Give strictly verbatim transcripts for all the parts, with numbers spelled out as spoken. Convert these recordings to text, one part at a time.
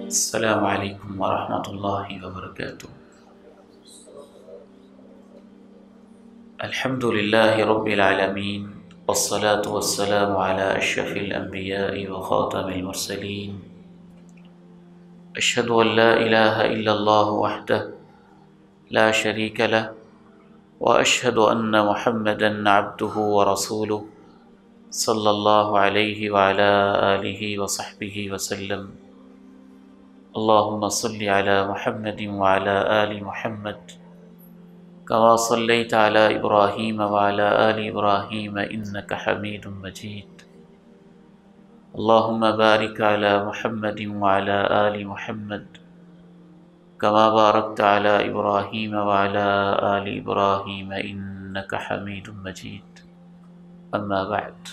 السلام علیکم ورحمۃ اللہ وبرکاتہ۔ الحمد للہ رب العالمین، والصلاة والسلام علی اشرف الانبیاء وخاتم المرسلین، اشہد ان لا الہ الا اللہ وحدہ لا شریک لہ، واشہد ان محمدا عبدہ ورسولہ صلی اللہ علیہ وعلی آلہ وصحبہ وسلم۔ اللہم صلی علی محمد وعلی آل محمد کما صلیت علی ابراہیم وعلی آل ابراہیم انک حمید مجید۔ اللہم بارک علی محمد وعلی آل محمد کما بارکت علی ابراہیم وعلی آل ابراہیم انک حمید مجید۔ اما بعد،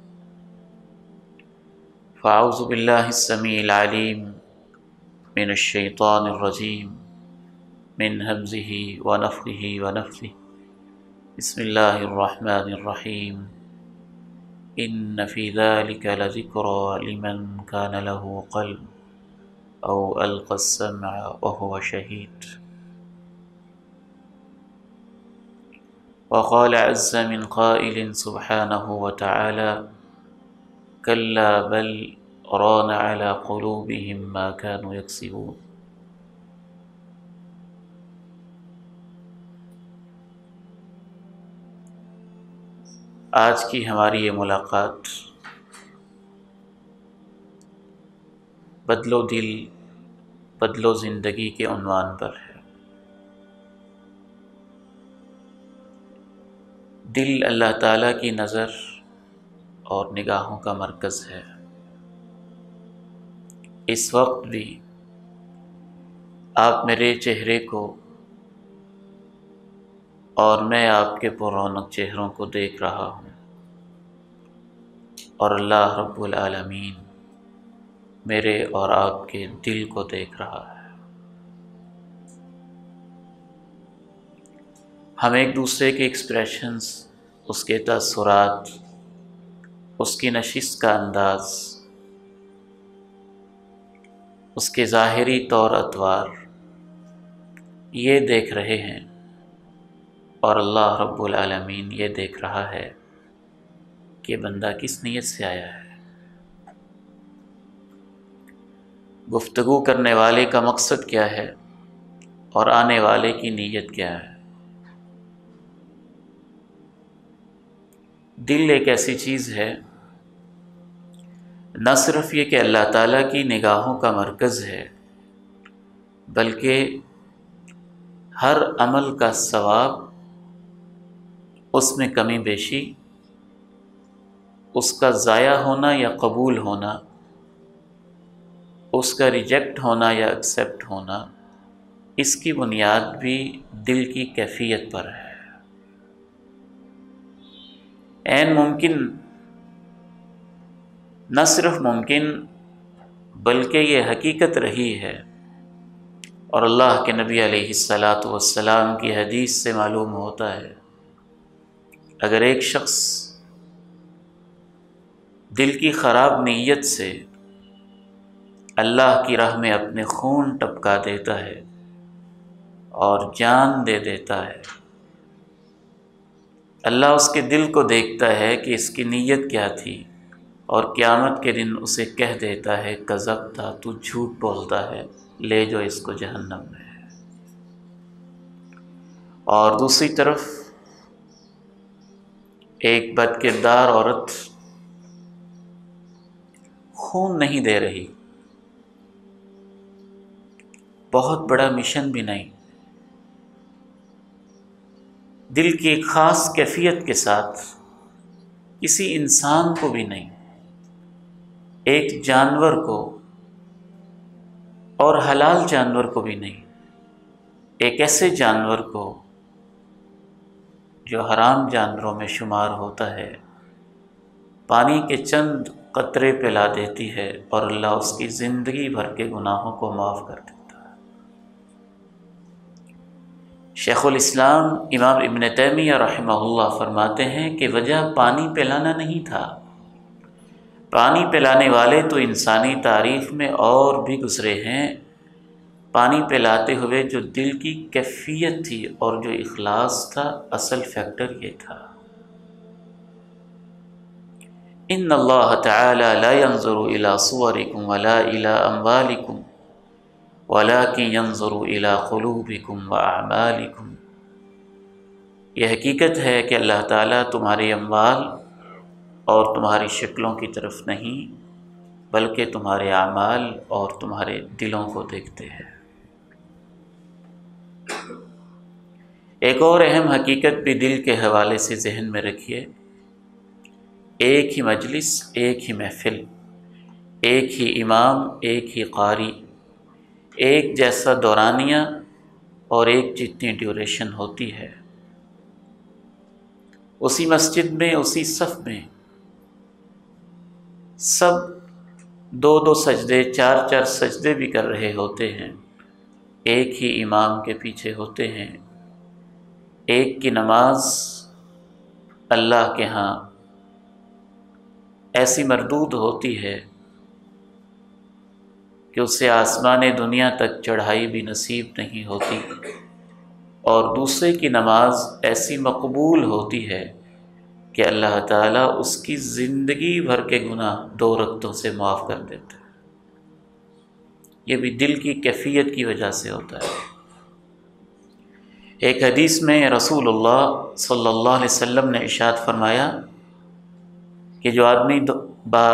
فاعوذ باللہ السمیع العلیم من الشیطان الرجیم من ہمزہ ونفخہ ونفثہ۔ بسم اللہ الرحمن الرحیم۔ ان فی ذلک لذکری لمن کان له قلب او القى السمع وهو شہید۔ وقال عز من قائل سبحانہ وتعالی کلا بل ران على قلوبهم ما كانوا يكسبون۔ آج کی ہماری یہ ملاقات بدلو دل بدلو زندگی کے عنوان پر ہے۔ دل اللہ تعالیٰ کی نظر اور نگاہوں کا مرکز ہے۔ اس وقت بھی آپ میرے چہرے کو اور میں آپ کے پر رونق چہروں کو دیکھ رہا ہوں، اور اللہ رب العالمین میرے اور آپ کے دل کو دیکھ رہا ہے۔ ہم ایک دوسرے کے ایکسپریشنز، اس کے تاثرات، اس کی نشست کا انداز، اس کے ظاہری طور اتوار یہ دیکھ رہے ہیں، اور اللہ رب العالمین یہ دیکھ رہا ہے کہ بندہ کس نیت سے آیا ہے۔ گفتگو کرنے والے کا مقصد کیا ہے اور آنے والے کی نیت کیا ہے۔ دل ایک ایسی چیز ہے، نہ صرف یہ کہ اللہ تعالیٰ کی نگاہوں کا مرکز ہے، بلکہ ہر عمل کا ثواب، اس میں کمی بیشی، اس کا ضائع ہونا یا قبول ہونا، اس کا ریجیکٹ ہونا یا ایکسیپٹ ہونا، اس کی بنیاد بھی دل کی کیفیت پر ہے۔ عین ممکن، نہ صرف ممکن بلکہ یہ حقیقت رہی ہے، اور اللہ کے نبی علیہ الصلاۃ والسلام کی حدیث سے معلوم ہوتا ہے، اگر ایک شخص دل کی خراب نیت سے اللہ کی راہ میں اپنے خون ٹپکا دیتا ہے اور جان دے دیتا ہے، اللہ اس کے دل کو دیکھتا ہے کہ اس کی نیت کیا تھی، اور قیامت کے دن اسے کہہ دیتا ہے کذبت، تو جھوٹ بولتا ہے، لے جو اس کو جہنم میں۔ اور دوسری طرف ایک بد کردار عورت خون نہیں دے رہی، بہت بڑا مشن بھی نہیں، دل کی ایک خاص کیفیت کے ساتھ، کسی انسان کو بھی نہیں، ایک جانور کو، اور حلال جانور کو بھی نہیں، ایک ایسے جانور کو جو حرام جانوروں میں شمار ہوتا ہے، پانی کے چند قطرے پلا دیتی ہے اور اللہ اس کی زندگی بھر کے گناہوں کو معاف کر دیتا ہے۔ شیخ الاسلام امام ابن تیمیہ رحمہ اللہ فرماتے ہیں کہ وجہ پانی پلانا نہیں تھا، پانی پلانے والے تو انسانی تاریخ میں اور بھی گزرے ہیں، پانی پلاتے ہوئے جو دل کی کیفیت تھی اور جو اخلاص تھا، اصل فیکٹر یہ تھا۔ ان اللہ تعالی لا ينظر الى صورکم ولا الى اموالکم ولكن ينظر الى قلوبکم واعمالکم۔ یہ حقیقت ہے کہ اللہ تعالیٰ تمہارے اموال اور تمہاری شکلوں کی طرف نہیں، بلکہ تمہارے اعمال اور تمہارے دلوں کو دیکھتے ہیں۔ ایک اور اہم حقیقت بھی دل کے حوالے سے ذہن میں رکھیے، ایک ہی مجلس، ایک ہی محفل، ایک ہی امام، ایک ہی قاری، ایک جیسا دورانیہ اور ایک جتنی ڈیوریشن ہوتی ہے، اسی مسجد میں، اسی صف میں سب دو دو سجدے، چار چار سجدے بھی کر رہے ہوتے ہیں، ایک ہی امام کے پیچھے ہوتے ہیں، ایک کی نماز اللہ کے ہاں ایسی مردود ہوتی ہے کہ اسے آسمان دنیا تک چڑھائی بھی نصیب نہیں ہوتی، اور دوسرے کی نماز ایسی مقبول ہوتی ہے کہ اللہ تعالیٰ اس کی زندگی بھر کے گناہ دو رکعتوں سے معاف کر دیتا ہے۔ یہ بھی دل کی کیفیت کی وجہ سے ہوتا ہے۔ ایک حدیث میں رسول اللہ صلی اللہ علیہ وسلم نے ارشاد فرمایا کہ جو آدمی با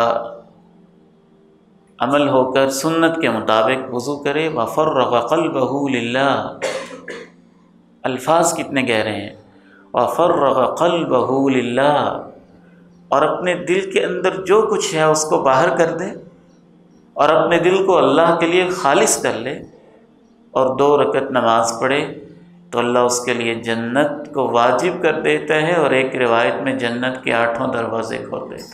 عمل ہو کر سنت کے مطابق وضو کرے وَفَرَّغَ قَلْبَهُ لِلَّهِ، الفاظ کتنے گہرے ہیں، وَفَرَّغَ قَلْبَهُ لِلَّهِ، اور اپنے دل کے اندر جو کچھ ہے اس کو باہر کر دے اور اپنے دل کو اللہ کے لیے خالص کر لے اور دو رکعت نماز پڑھے تو اللہ اس کے لیے جنت کو واجب کر دیتا ہے، اور ایک روایت میں جنت کے آٹھوں دروازے کھول دیتا ہے۔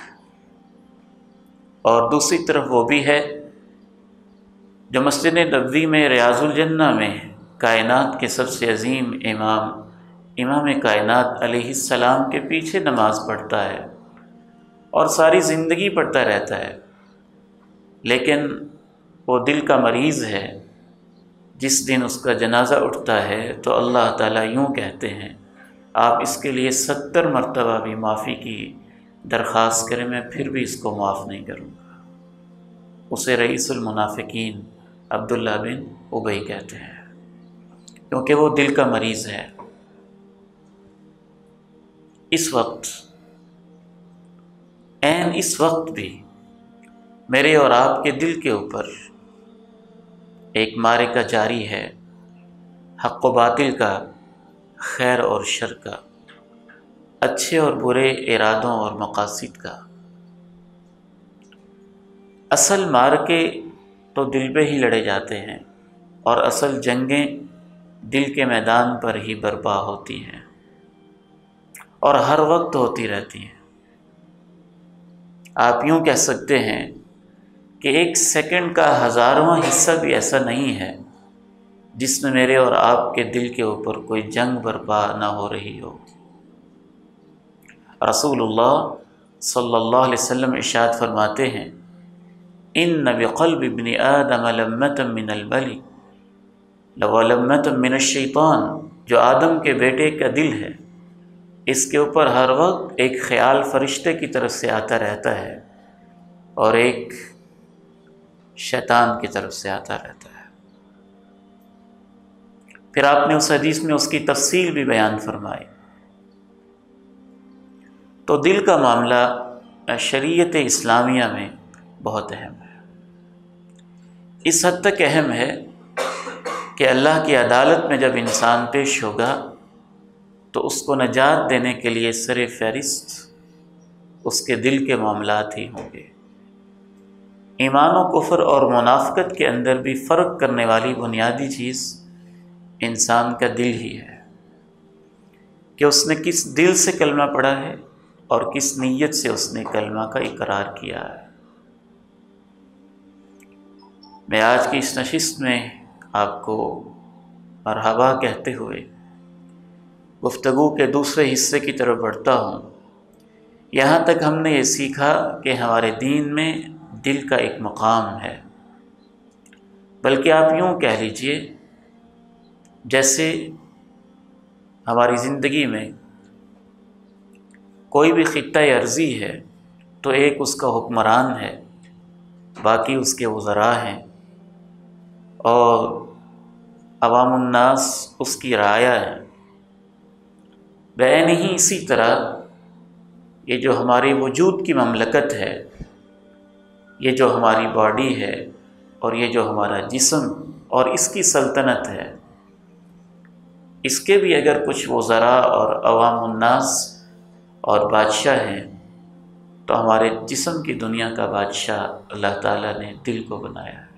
اور دوسری طرف وہ بھی ہے جو مسجد نبوی میں ریاض الجنہ میں کائنات کے سب سے عظیم امام امام کائنات علیہ السلام کے پیچھے نماز پڑھتا ہے اور ساری زندگی پڑھتا رہتا ہے، لیکن وہ دل کا مریض ہے۔ جس دن اس کا جنازہ اٹھتا ہے تو اللہ تعالیٰ یوں کہتے ہیں، آپ اس کے لیے ستر مرتبہ بھی معافی کی درخواست کریں، میں پھر بھی اس کو معاف نہیں کروں گا۔ اسے رئیس المنافقین عبداللہ بن ابی کہتے ہیں، کیونکہ وہ دل کا مریض ہے۔ اس وقت عین اس وقت بھی میرے اور آپ کے دل کے اوپر ایک معرکہ جاری ہے، حق و باطل کا، خیر اور شر کا، اچھے اور برے ارادوں اور مقاصد کا۔ اصل معرکے تو دل پہ ہی لڑے جاتے ہیں، اور اصل جنگیں دل کے میدان پر ہی برپا ہوتی ہیں اور ہر وقت ہوتی رہتی ہیں۔ آپ یوں کہہ سکتے ہیں کہ ایک سیکنڈ کا ہزارواں حصہ بھی ایسا نہیں ہے جس میں میرے اور آپ کے دل کے اوپر کوئی جنگ برپا نہ ہو رہی ہو۔ رسول اللہ صلی اللہ علیہ وسلم ارشاد فرماتے ہیں، ان بقلب ابن آدم لمۃ من البلی ولمۃ من الشیطان، جو آدم کے بیٹے کا دل ہے اس کے اوپر ہر وقت ایک خیال فرشتے کی طرف سے آتا رہتا ہے اور ایک شیطان کی طرف سے آتا رہتا ہے۔ پھر آپ نے اس حدیث میں اس کی تفصیل بھی بیان فرمائی۔ تو دل کا معاملہ شریعت اسلامیہ میں بہت اہم ہے، اس حد تک اہم ہے کہ اللہ کی عدالت میں جب انسان پیش ہوگا تو اس کو نجات دینے کے لیے سر فہرست اس کے دل کے معاملات ہی ہوں گے۔ ایمان و کفر اور منافقت کے اندر بھی فرق کرنے والی بنیادی چیز انسان کا دل ہی ہے کہ اس نے کس دل سے کلمہ پڑھا ہے اور کس نیت سے اس نے کلمہ کا اقرار کیا ہے۔ میں آج کی اس نشست میں آپ کو مرحبا کہتے ہوئے گفتگو کے دوسرے حصے کی طرف بڑھتا ہوں۔ یہاں تک ہم نے یہ سیکھا کہ ہمارے دین میں دل کا ایک مقام ہے، بلکہ آپ یوں کہہ لیجئے جیسے ہماری زندگی میں کوئی بھی خطہ ارضی ہے تو ایک اس کا حکمران ہے، باقی اس کے وزراء ہیں، اور عوام الناس اس کی رعایا ہے۔ بعین ہی اسی طرح یہ جو ہمارے وجود کی مملکت ہے، یہ جو ہماری باڈی ہے اور یہ جو ہمارا جسم اور اس کی سلطنت ہے، اس کے بھی اگر کچھ وزراء اور عوام الناس اور بادشاہ ہیں تو ہمارے جسم کی دنیا کا بادشاہ اللہ تعالیٰ نے دل کو بنایا ہے۔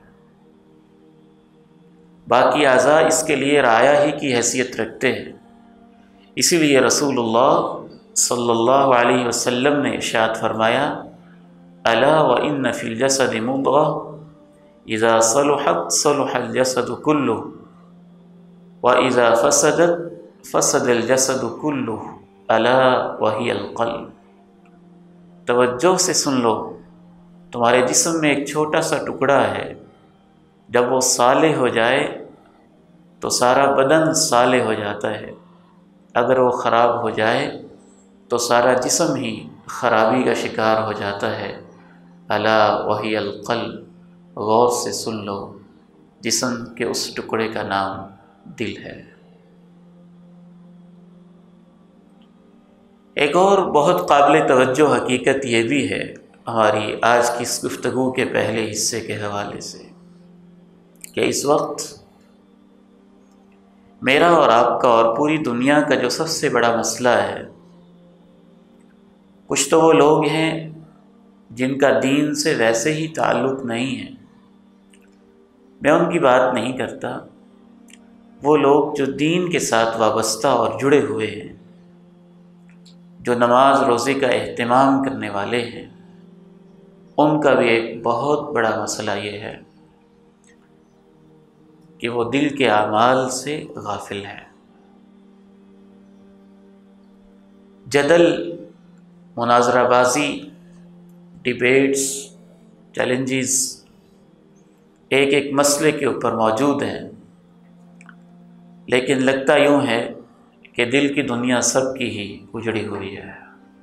باقی اعضاء اس کے لیے رعایا ہی کی حیثیت رکھتے ہیں۔ اسی لیے رسول اللہ صلی اللہ علیہ وسلم نے ارشاد فرمایا، الا وان فی الجسد مضغہ اذا صلحت صلح الجسد کلہ واذا فسدت فسد الجسد کلہ الا وہی القلب۔ توجہ سے سن لو، تمہارے جسم میں ایک چھوٹا سا ٹکڑا ہے، جب وہ صالح ہو جائے تو سارا بدن صالح ہو جاتا ہے، اگر وہ خراب ہو جائے تو سارا جسم ہی خرابی کا شکار ہو جاتا ہے۔ الا وہی القلب، غور سے سن لو، جسم کے اس ٹکڑے کا نام دل ہے۔ ایک اور بہت قابل توجہ حقیقت یہ بھی ہے ہماری آج کی اس گفتگو کے پہلے حصے کے حوالے سے، کہ اس وقت میرا اور آپ کا اور پوری دنیا کا جو سب سے بڑا مسئلہ ہے، کچھ تو وہ لوگ ہیں جن کا دین سے ویسے ہی تعلق نہیں ہے، میں ان کی بات نہیں کرتا، وہ لوگ جو دین کے ساتھ وابستہ اور جڑے ہوئے ہیں، جو نماز روزے کا اہتمام کرنے والے ہیں، ان کا بھی ایک بہت بڑا مسئلہ یہ ہے کہ وہ دل کے اعمال سے غافل ہیں۔ جدل، مناظرہ بازی، ڈیبیٹس، چیلنجز ایک ایک مسئلے کے اوپر موجود ہیں، لیکن لگتا یوں ہے کہ دل کی دنیا سب کی ہی اجڑی ہوئی ہے،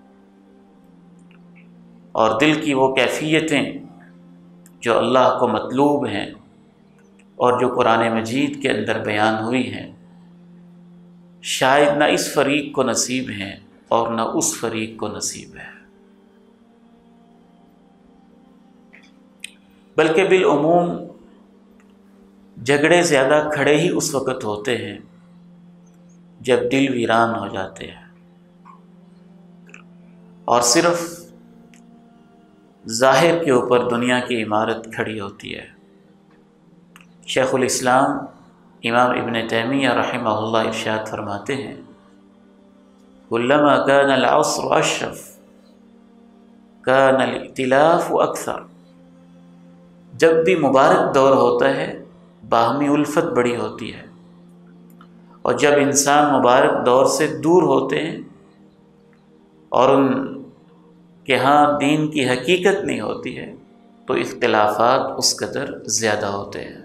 اور دل کی وہ کیفیتیں جو اللہ کو مطلوب ہیں اور جو قرآن مجید کے اندر بیان ہوئی ہیں، شاید نہ اس فریق کو نصیب ہیں اور نہ اس فریق کو نصیب ہے، بلکہ بالعموم جھگڑے زیادہ کھڑے ہی اس وقت ہوتے ہیں جب دل ویران ہو جاتے ہیں، اور صرف ظاہر کے اوپر دنیا کی عمارت کھڑی ہوتی ہے۔ شیخ الاسلام امام ابن تیمیہ رحمہ اللہ ارشاد فرماتے ہیں، کلما کان العسر اشرف کان الائتلاف اکثر۔ جب بھی مبارک دور ہوتا ہے باہمی الفت بڑی ہوتی ہے، اور جب انسان مبارک دور سے دور ہوتے ہیں اور ان کے ہاں دین کی حقیقت نہیں ہوتی ہے تو اختلافات اس قدر زیادہ ہوتے ہیں۔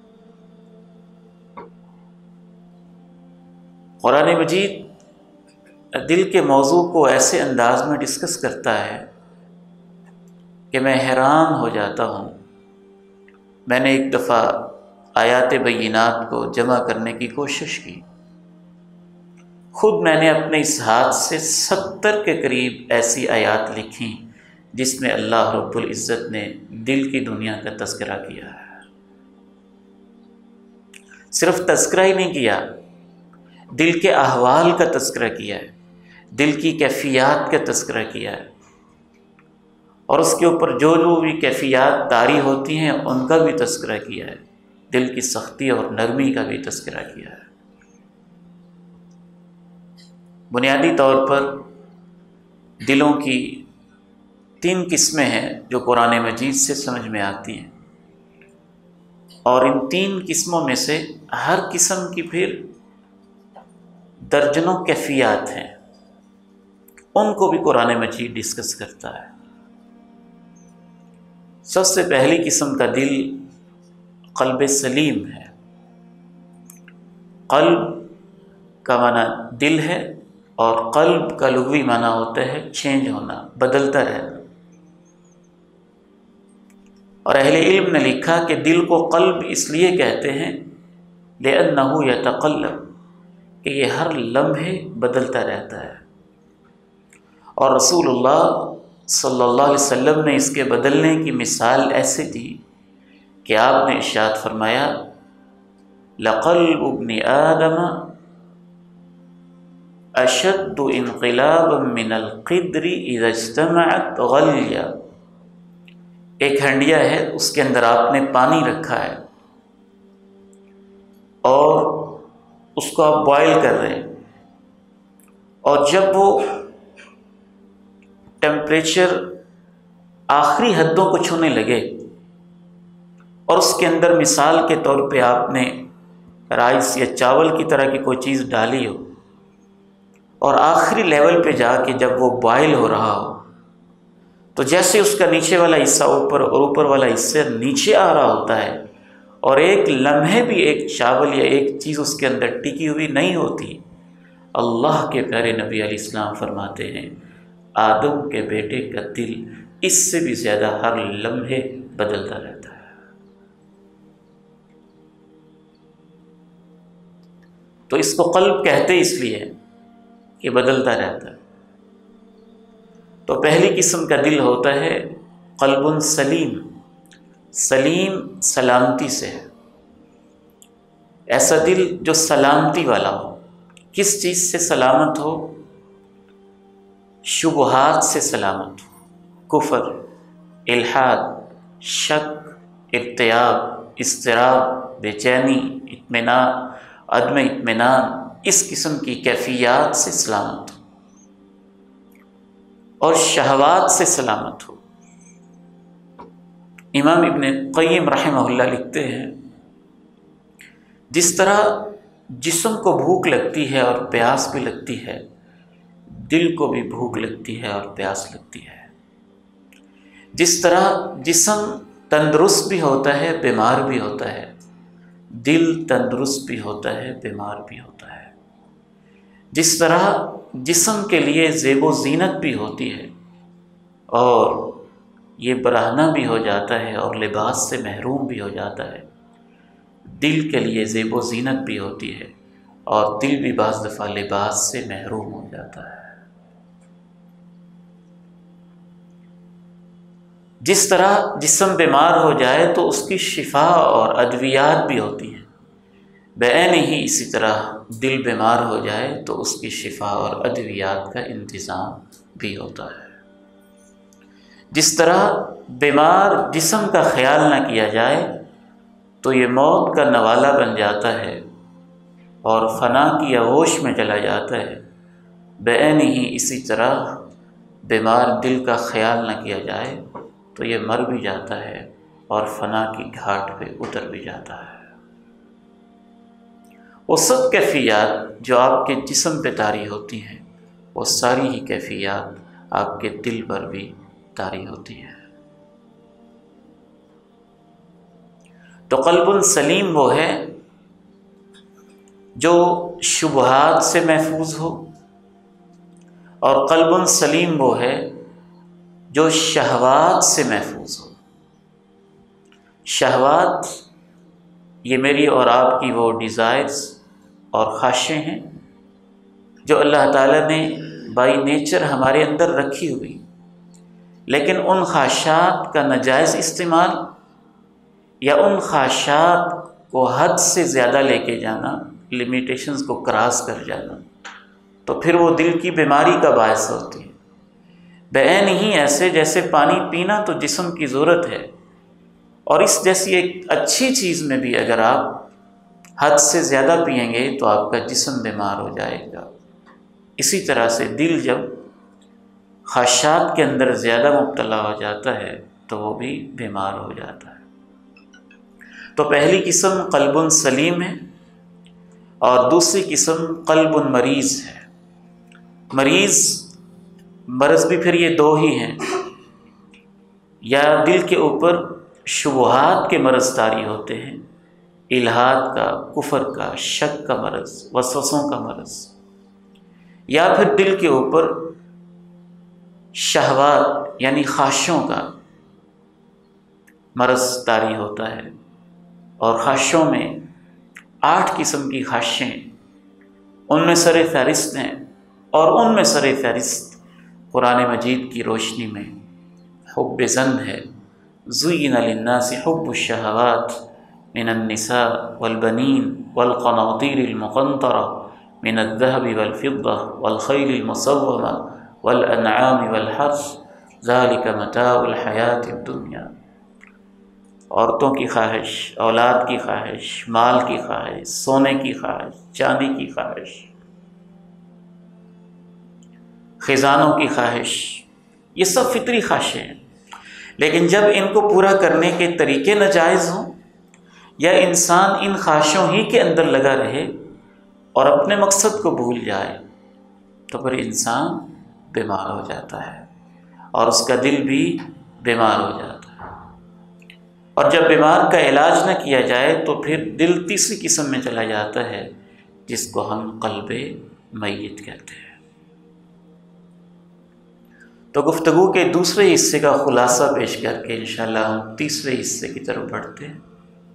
قرآن مجید دل کے موضوع کو ایسے انداز میں ڈسکس کرتا ہے کہ میں حیران ہو جاتا ہوں۔ میں نے ایک دفعہ آیات بینات کو جمع کرنے کی کوشش کی، خود میں نے اپنے اس ہاتھ سے ستر کے قریب ایسی آیات لکھی جس میں اللہ رب العزت نے دل کی دنیا کا تذکرہ کیا ہے۔ صرف تذکرہ ہی نہیں کیا، دل کے احوال کا تذکرہ کیا ہے، دل کی کیفیات کا تذکرہ کیا ہے، اور اس کے اوپر جو جو بھی کیفیات طاری ہوتی ہیں ان کا بھی تذکرہ کیا ہے، دل کی سختی اور نرمی کا بھی تذکرہ کیا ہے۔ بنیادی طور پر دلوں کی تین قسمیں ہیں جو قرآن مجید سے سمجھ میں آتی ہیں، اور ان تین قسموں میں سے ہر قسم کی پھر درجنوں کیفیات ہیں۔ ان کو بھی قرآن مجید ڈسکس کرتا ہے۔ سب سے پہلی قسم کا دل قلب سلیم ہے۔ قلب کا معنی دل ہے، اور قلب کا لغوی معنی ہوتا ہے چینج ہونا، بدلتا رہنا۔ اور اہل علم نے لکھا کہ دل کو قلب اس لیے کہتے ہیں لِأَنَّهُ يَتَقَلَّبُ، کہ یہ ہر لمحے بدلتا رہتا ہے۔ اور رسول اللہ صلی اللہ علیہ وسلم نے اس کے بدلنے کی مثال ایسے دی کہ آپ نے ارشاد فرمایا لَقَلْبُ ابْنِ آدَمَ أَشَدُّ انقلابا من القدر اذا اجتمعت غلیہ۔ ایک ہنڈیا ہے، اس کے اندر آپ نے پانی رکھا ہے اور اس کو آپ بوائل کر رہے ہیں، اور جب وہ ٹیمپریچر آخری حدوں کو چھونے لگے اور اس کے اندر مثال کے طور پہ آپ نے رائس یا چاول کی طرح کی کوئی چیز ڈالی ہو، اور آخری لیول پہ جا کے جب وہ بوائل ہو رہا ہو، تو جیسے اس کا نیچے والا حصہ اوپر اور اوپر والا حصہ نیچے آ رہا ہوتا ہے، اور ایک لمحے بھی ایک چاول یا ایک چیز اس کے اندر ٹکی ہوئی نہیں ہوتی، اللہ کے پیارے نبی علیہ السلام فرماتے ہیں آدم کے بیٹے کا دل اس سے بھی زیادہ ہر لمحے بدلتا رہتا ہے۔ تو اس کو قلب کہتے اس لیے کہ بدلتا رہتا ہے۔ تو پہلی قسم کا دل ہوتا ہے قلب سلیم۔ سلیم سلامتی سے ہے، ایسا دل جو سلامتی والا ہو۔ کس چیز سے سلامت ہو؟ شبہات سے سلامت ہو، کفر، الحاد، شک، ارتیاب، اضطراب، بے چینی، اطمینان، عدم اطمینان، اس قسم کی کیفیات سے سلامت ہو، اور شہوات سے سلامت ہو۔ امام ابن قیم رحمہ اللہ لکھتے ہیں جس طرح جسم کو بھوک لگتی ہے اور پیاس بھی لگتی ہے، دل کو بھی بھوک لگتی ہے اور پیاس لگتی ہے۔ جس طرح جسم تندرست بھی ہوتا ہے، بیمار بھی ہوتا ہے، دل تندرست بھی ہوتا ہے، بیمار بھی ہوتا ہے۔ جس طرح جسم کے لیے زیب و زینت بھی ہوتی ہے اور یہ برہنہ بھی ہو جاتا ہے اور لباس سے محروم بھی ہو جاتا ہے، دل کے لیے زیب و زینت بھی ہوتی ہے اور دل بھی بعض دفعہ لباس سے محروم ہو جاتا ہے۔ جس طرح جسم بیمار ہو جائے تو اس کی شفا اور ادویات بھی ہوتی ہیں، بعین ہی اسی طرح دل بیمار ہو جائے تو اس کی شفا اور ادویات کا انتظام بھی ہوتا ہے۔ جس طرح بیمار جسم کا خیال نہ کیا جائے تو یہ موت کا نوالہ بن جاتا ہے اور فنا کی آغوش میں چلا جاتا ہے، بعین ہی اسی طرح بیمار دل کا خیال نہ کیا جائے تو یہ مر بھی جاتا ہے اور فنا کی گھاٹ پہ اتر بھی جاتا ہے۔ وہ سب کیفیات جو آپ کے جسم پہ طاری ہوتی ہیں، وہ ساری ہی کیفیات آپ کے دل پر بھی طاری ہوتی ہیں۔ تو قلب سلیم وہ ہے جو شبہات سے محفوظ ہو، اور قلب سلیم وہ ہے جو شہوات سے محفوظ ہو۔ شہوات یہ میری اور آپ کی وہ ڈیزائرز اور خواہشیں ہیں جو اللہ تعالیٰ نے بائی نیچر ہمارے اندر رکھی ہوئی، لیکن ان خواہشات کا ناجائز استعمال یا ان خواہشات کو حد سے زیادہ لے کے جانا، لیمیٹیشنز کو کراس کر جانا، تو پھر وہ دل کی بیماری کا باعث ہوتی ہے۔ بعین ہی ایسے جیسے پانی پینا تو جسم کی ضرورت ہے، اور اس جیسی ایک اچھی چیز میں بھی اگر آپ حد سے زیادہ پئیں گے تو آپ کا جسم بیمار ہو جائے گا۔ اسی طرح سے دل جب خواہشات کے اندر زیادہ مبتلا ہو جاتا ہے تو وہ بھی بیمار ہو جاتا ہے۔ تو پہلی قسم قلب سلیم ہے، اور دوسری قسم قلب مریض ہے۔ مریض مرض بھی پھر یہ دو ہی ہیں، یا دل کے اوپر شبہات کے مرض طاری ہوتے ہیں، الحاد کا، کفر کا، شک کا مرض، وسوسوں کا مرض، یا پھر دل کے اوپر شہوات یعنی خواہشوں کا مرض طاری ہوتا ہے۔ اور خواہشوں میں آٹھ قسم کی خواہشیں، ان میں سر فہرست ہیں، اور ان میں سر فہرست قرآن مجید کی روشنی میں حب زن ہے۔ زُیِّنَ لِلنَّاسِ حُبُّ الشَّهَوَاتِ مِنَ النِّسَاءِ وَالْبَنِينَ وَالْقَنَاطِيرِ الْمُقَنطَرَةِ مِنَ الذَّهَبِ وَالْفِضَّةِ وَالْخَيْلِ الْمُسَوَّمَةِ وَالْأَنْعَامِ وَالْحَرْثِ ذَلِكَ مَتَاعُ الْحَيَاةِ الدُّنْيَا۔ عورتوں کی خواہش، اولاد کی خواہش، مال کی خواہش، سونے کی خواہش، چاندی کی خواہش، خزانوں کی خواہش، یہ سب فطری خواہشیں ہیں۔ لیکن جب ان کو پورا کرنے کے طریقے ناجائز ہوں، یا انسان ان خواہشوں ہی کے اندر لگا رہے اور اپنے مقصد کو بھول جائے، تو پھر انسان بیمار ہو جاتا ہے، اور اس کا دل بھی بیمار ہو جاتا ہے۔ اور جب بیمار کا علاج نہ کیا جائے تو پھر دل تیسری قسم میں چلا جاتا ہے، جس کو ہم قلب میت کہتے ہیں۔ تو گفتگو کے دوسرے حصے کا خلاصہ پیش کر کے انشاءاللہ ہم تیسرے حصے کی طرف بڑھتے ہیں۔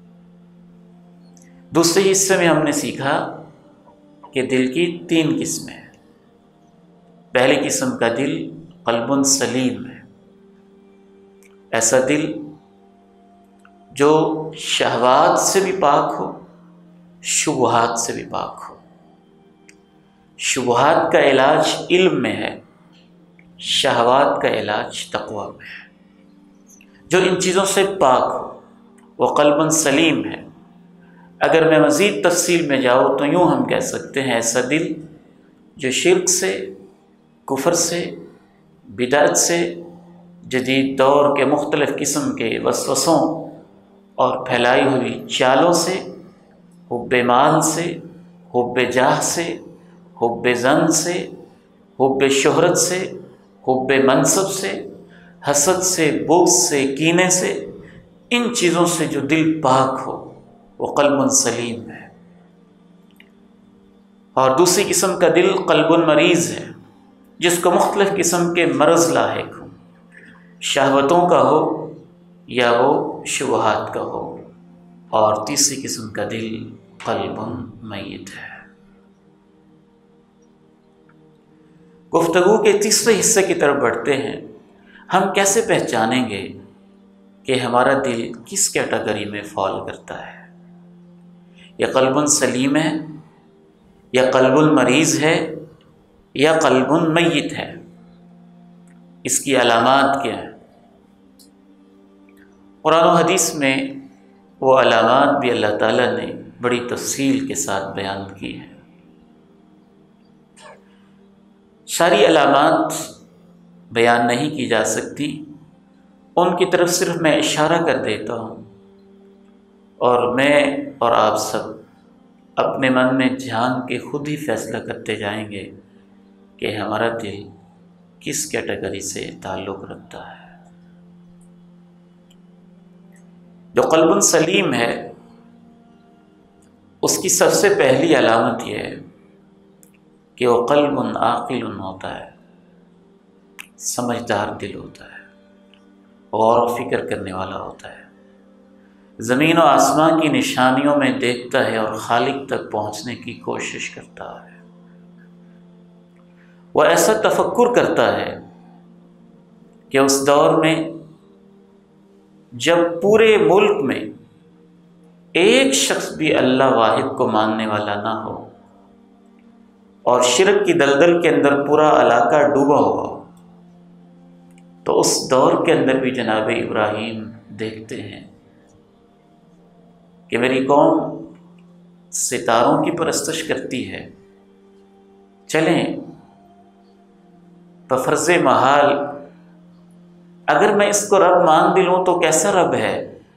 دوسرے حصے میں ہم نے سیکھا کہ دل کی تین قسمیں ہیں۔ پہلی قسم کا دل قلب سلیم ہے، ایسا دل جو شہوات سے بھی پاک ہو، شبہات سے بھی پاک ہو۔ شبہات کا علاج علم میں ہے، شہوات کا علاج تقویٰ میں ہے۔ جو ان چیزوں سے پاک ہو وہ قلب سلیم ہے۔ اگر میں مزید تفصیل میں جاؤں تو یوں ہم کہہ سکتے ہیں، ایسا دل جو شرک سے، کفر سے، بدعت سے، جدید دور کے مختلف قسم کے وسوسوں اور پھیلائی ہوئی چالوں سے، حب مال سے، حب جاہ سے، حب زن سے، حب شہرت سے، حب منصب سے، حسد سے، بغض سے، کینے سے، ان چیزوں سے جو دل پاک ہو وہ قلب سلیم ہے۔ اور دوسری قسم کا دل قلب مریض ہے، جس کو مختلف قسم کے مرض لاحق ہوں، شہوتوں کا ہو یا وہ شبہات کا ہو۔ اور تیسری قسم کا دل قلب میت ہے۔ گفتگو کے تیسرے حصے کی طرف بڑھتے ہیں۔ ہم کیسے پہچانیں گے کہ ہمارا دل کس کیٹیگری میں فال کرتا ہے؟ یا قلب سلیم ہے، یا قلب مریض ہے، یا قلب میت ہے؟ اس کی علامات کیا ہیں؟ قرآن و حدیث میں وہ علامات بھی اللہ تعالیٰ نے بڑی تفصیل کے ساتھ بیان کی ہیں۔ ساری علامات بیان نہیں کی جا سکتی، ان کی طرف صرف میں اشارہ کر دیتا ہوں، اور میں اور آپ سب اپنے من میں جھانک کے خود ہی فیصلہ کرتے جائیں گے کہ ہمارا دل کس کیٹیگری سے تعلق رکھتا ہے۔ جو قلب سلیم ہے اس کی سب سے پہلی علامت یہ ہے کہ وہ قلب عاقل ہوتا ہے، سمجھدار دل ہوتا ہے، غور و فکر کرنے والا ہوتا ہے، زمین و آسمان کی نشانیوں میں دیکھتا ہے اور خالق تک پہنچنے کی کوشش کرتا ہے۔ وہ ایسا تفکر کرتا ہے کہ اس دور میں جب پورے ملک میں ایک شخص بھی اللہ واحد کو ماننے والا نہ ہو اور شرک کی دلدل کے اندر پورا علاقہ ڈوبا ہوا ہو، تو اس دور کے اندر بھی جناب ابراہیم دیکھتے ہیں کہ میری قوم ستاروں کی پرستش کرتی ہے، چلیں بفرض محال اگر میں اس کو رب مان بھی لوں تو کیسا رب ہے؟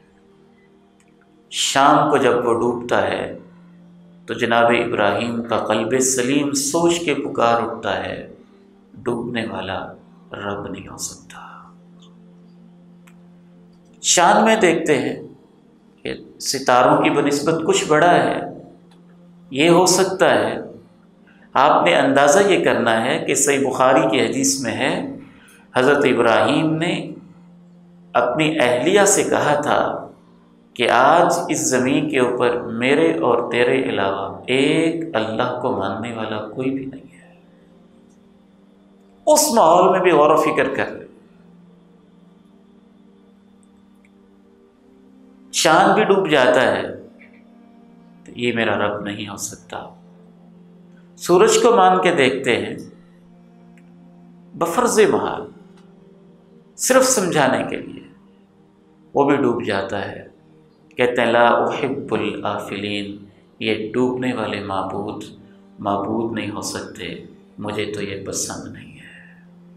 شام کو جب وہ ڈوبتا ہے تو جناب ابراہیم کا قلب سلیم سوچ کے پکار اٹھتا ہے، ڈوبنے والا رب نہیں ہو سکتا۔ شان میں دیکھتے ہیں کہ ستاروں کی بنسبت کچھ بڑا ہے، یہ ہو سکتا ہے۔ آپ نے اندازہ یہ کرنا ہے کہ صحیح بخاری کی حدیث میں ہے، حضرت ابراہیم نے اپنی اہلیہ سے کہا تھا کہ آج اس زمین کے اوپر میرے اور تیرے علاوہ ایک اللہ کو ماننے والا کوئی بھی نہیں ہے۔ اس ماحول میں بھی غور و فکر کر لیں، چاند بھی ڈوب جاتا ہے تو یہ میرا رب نہیں ہو سکتا۔ سورج کو مان کے دیکھتے ہیں بفرض محال، صرف سمجھانے کے لیے، وہ بھی ڈوب جاتا ہے۔ کہتے ہیں لا احب الآفلین، یہ ڈوبنے والے معبود معبود نہیں ہو سکتے، مجھے تو یہ پسند نہیں ہے۔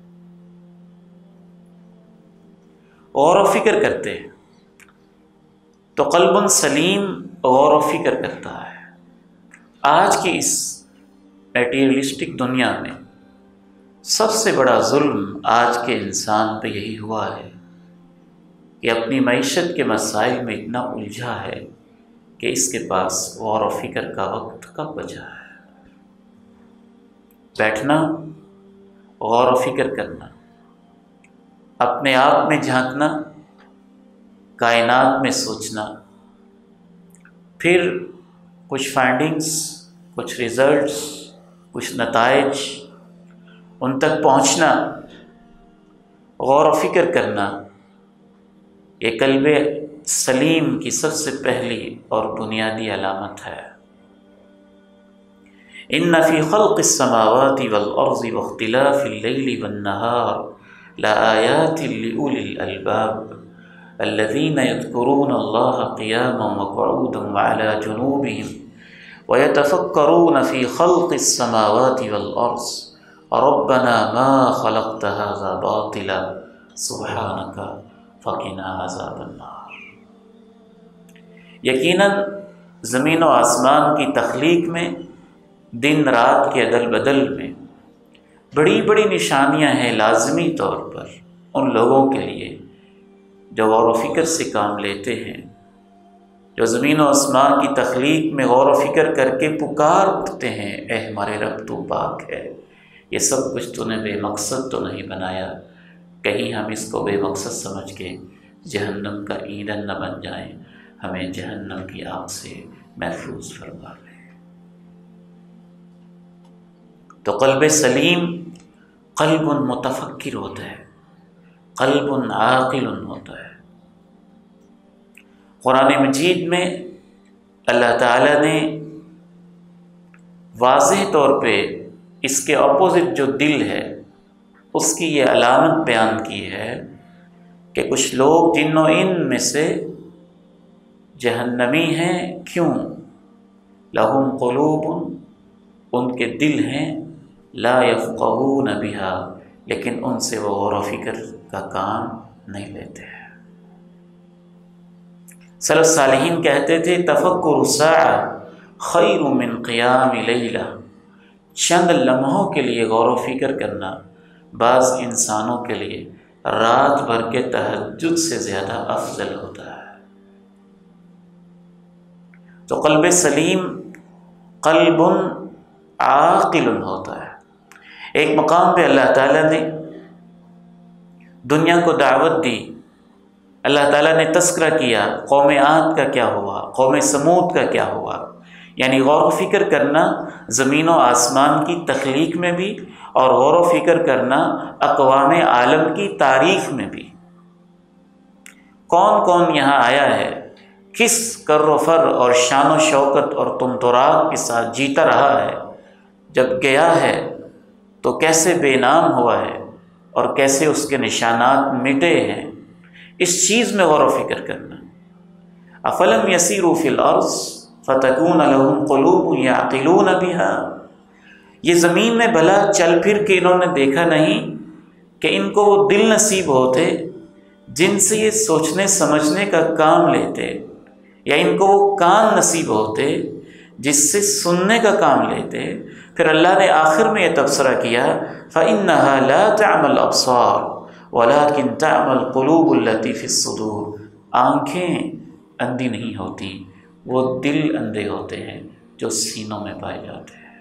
غور و فکر کرتے ہیں تو قلب سلیم غور و فکر کرتا ہے۔ آج کی اس میٹیریلسٹک دنیا میں سب سے بڑا ظلم آج کے انسان پہ یہی ہوا ہے کہ اپنی معیشت کے مسائل میں اتنا الجھا ہے کہ اس کے پاس غور و فکر کا وقت کب بچا ہے۔ بیٹھنا، غور و فکر کرنا، اپنے آپ میں جھانکنا، کائنات میں سوچنا، پھر کچھ فائنڈنگز، کچھ ریزلٹس، کچھ نتائج، ان تک پہنچنا، غور و فکر کرنا، یہ قلب سلیم کی سب سے پہلی اور بنیادی علامت ہے۔ ان فی خلق السماوات والارض واختلاف اللیل والنہار لآیات لأولی الالباب الذین یذکرون اللہ قیاما وقعودا وعلی جنوبہم وَيَتَفَكَّرُونَ فِي خَلْقِ السَّمَاوَاتِ وَالْأَرْضِ رَبَّنَا مَا خَلَقْتَ هَذَا بَاطِلًا سُبْحَانَكَ فَقِنَا عَذَابَ النَّارِ۔ یقیناً زمین و آسمان کی تخلیق میں، دن رات کے عدل بدل میں بڑی بڑی نشانیاں ہیں لازمی طور پر ان لوگوں کے لیے جو غور و فکر سے کام لیتے ہیں، جو زمین و آسمان کی تخلیق میں غور و فکر کر کے پکار اٹھتے ہیں، اے ہمارے رب تو پاک ہے، یہ سب کچھ تو نے بے مقصد تو نہیں بنایا، کہیں ہم اس کو بے مقصد سمجھ کے جہنم کا ایندھن نہ بن جائیں، ہمیں جہنم کی آگ سے محفوظ فرما لے۔ تو قلب سلیم قلب متفکر ہوتا ہے، قلب عاقل ہوتا ہے۔ قرآن مجید میں اللہ تعالیٰ نے واضح طور پہ اس کے اپوزٹ جو دل ہے اس کی یہ علامت بیان کی ہے کہ کچھ لوگ جن و ان میں سے جہنمی ہیں۔ کیوں؟ لہم قلوب، ان کے دل ہیں، لا یفقہون بہا، لیکن ان سے وہ غور و فکر کا کام نہیں لیتے ہیں۔ سلف صالحین کہتے تھے تفکر ساعہ خیر من قیام لیلہ، چند لمحوں کے لیے غور و فکر کرنا بعض انسانوں کے لیے رات بھر کے تہجد سے زیادہ افضل ہوتا ہے۔ تو قلب سلیم قلب عاقل ہوتا ہے۔ ایک مقام پہ اللہ تعالیٰ نے دنیا کو دعوت دی، اللہ تعالیٰ نے تذکرہ کیا قوم عاد کا کیا ہوا، قوم سمود کا کیا ہوا، یعنی غور و فکر کرنا زمین و آسمان کی تخلیق میں بھی، اور غور و فکر کرنا اقوام عالم کی تاریخ میں بھی۔ کون کون یہاں آیا ہے، کس کر و فر اور شان و شوکت اور طمطراق کے ساتھ جیتا رہا ہے، جب گیا ہے تو کیسے بے نام ہوا ہے اور کیسے اس کے نشانات مٹے ہیں، اس چیز میں غور و فکر کرنا۔ افلم یسیروا فی الارض فتکون لهم قلوب یعقلون بها، یہ زمین میں بھلا چل پھر کے انہوں نے دیکھا نہیں کہ ان کو وہ دل نصیب ہوتے جن سے یہ سوچنے سمجھنے کا کام لیتے، یا ان کو وہ کان نصیب ہوتے جس سے سننے کا کام لیتے، پھر اللہ نے آخر میں یہ تبصرہ کیا فَإِنَّهَا لَا تَعْمَى الْأَبْصَارُ وَلَكِنْ تَعْمَى الْقُلُوبُ الَّتِي فِي الصُّدُورِ، آنکھیں اندھی نہیں ہوتی، وہ دل اندھے ہوتے ہیں جو سینوں میں پائے جاتے ہیں۔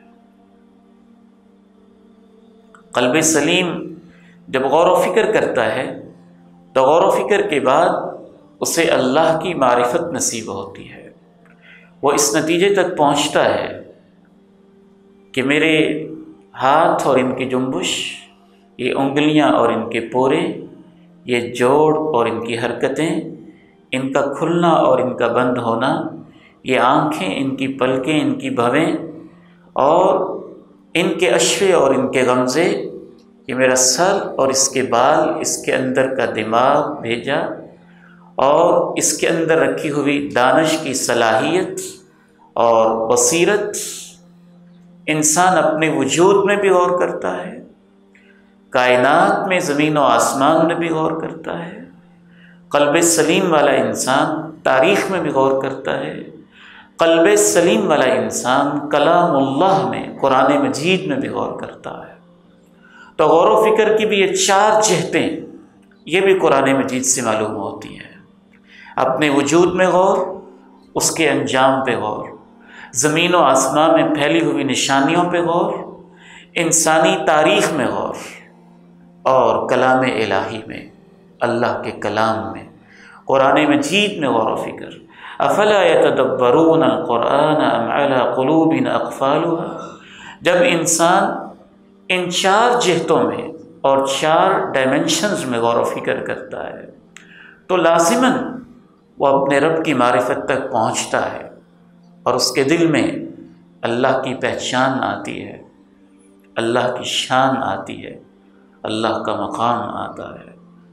قلب سلیم جب غور و فکر کرتا ہے تو غور و فکر کے بعد اسے اللہ کی معرفت نصیب ہوتی ہے، وہ اس نتیجے تک پہنچتا ہے کہ میرے ہاتھ اور ان کی جنبش، یہ انگلیاں اور ان کے پورے، یہ جوڑ اور ان کی حرکتیں، ان کا کھلنا اور ان کا بند ہونا، یہ آنکھیں، ان کی پلکیں، ان کی بھویں، اور ان کے اشوے اور ان کے غمزے، یہ میرا سر اور اس کے بال، اس کے اندر کا دماغ بھیجا، اور اس کے اندر رکھی ہوئی دانش کی صلاحیت اور بصیرت، انسان اپنے وجود میں بھی غور کرتا ہے، کائنات میں زمین و آسمان میں بھی غور کرتا ہے، قلب سلیم والا انسان تاریخ میں بھی غور کرتا ہے، قلب سلیم والا انسان کلام اللہ میں، قرآن مجید میں بھی غور کرتا ہے۔ تو غور و فکر کی بھی یہ چار جہتیں، یہ بھی قرآن مجید سے معلوم ہوتی ہیں۔ اپنے وجود میں غور، اس کے انجام پہ غور، زمین و آسمان میں پھیلی ہوئی نشانیوں پہ غور، انسانی تاریخ میں غور، اور کلام الہی میں، اللہ کے کلام میں، قرآن مجید میں غور و فکر۔ افلا یتدبرون القرآن ام علی قلوب اقفالها، جب انسان ان چار جہتوں میں اور چار ڈائمنشنز میں غور و فکر کرتا ہے تو لازماً وہ اپنے رب کی معرفت تک پہنچتا ہے، اور اس کے دل میں اللہ کی پہچان آتی ہے، اللہ کی شان آتی ہے، اللہ کا مقام آتا ہے۔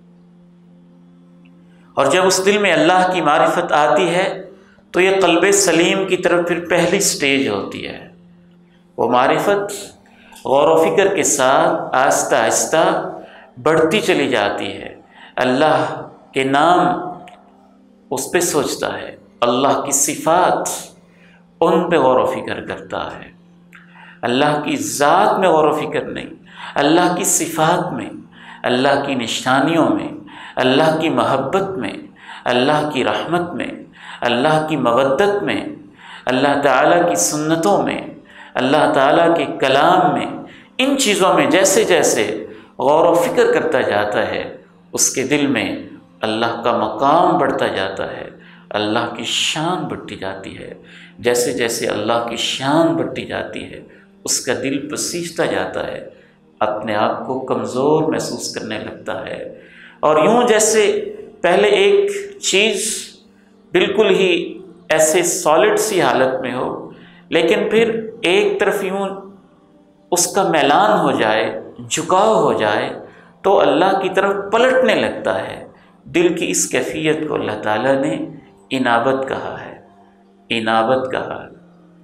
اور جب اس دل میں اللہ کی معرفت آتی ہے تو یہ قلب سلیم کی طرف پھر پہلی سٹیج ہوتی ہے۔ وہ معرفت غور و فکر کے ساتھ آہستہ آہستہ بڑھتی چلی جاتی ہے، اللہ کے نام اس پہ سوچتا ہے، اللہ کی صفات ان پہ غور و فکر کرتا ہے، اللہ کی ذات میں غور و فکر نہیں، اللہ کی صفات میں، اللہ کی نشانیوں میں، اللہ کی محبت میں، اللہ کی رحمت میں، اللہ کی مودت میں، اللہ تعالیٰ کی سنتوں میں، اللہ تعالیٰ کے کلام میں، ان چیزوں میں جیسے جیسے غور و فکر کرتا جاتا ہے اس کے دل میں اللہ کا مقام بڑھتا جاتا ہے، اللہ کی شان بڑھتی جاتی ہے۔ جیسے جیسے اللہ کی شان بڑھتی جاتی ہے اس کا دل پسیجتا جاتا ہے، اپنے آپ کو کمزور محسوس کرنے لگتا ہے، اور یوں جیسے پہلے ایک چیز بالکل ہی ایسے سالڈ سی حالت میں ہو، لیکن پھر ایک طرف یوں اس کا میلان ہو جائے، جھکاؤ ہو جائے، تو اللہ کی طرف پلٹنے لگتا ہے۔ دل کی اس کیفیت کو اللہ تعالیٰ نے انابت کہا ہے، انابت کہا ہے۔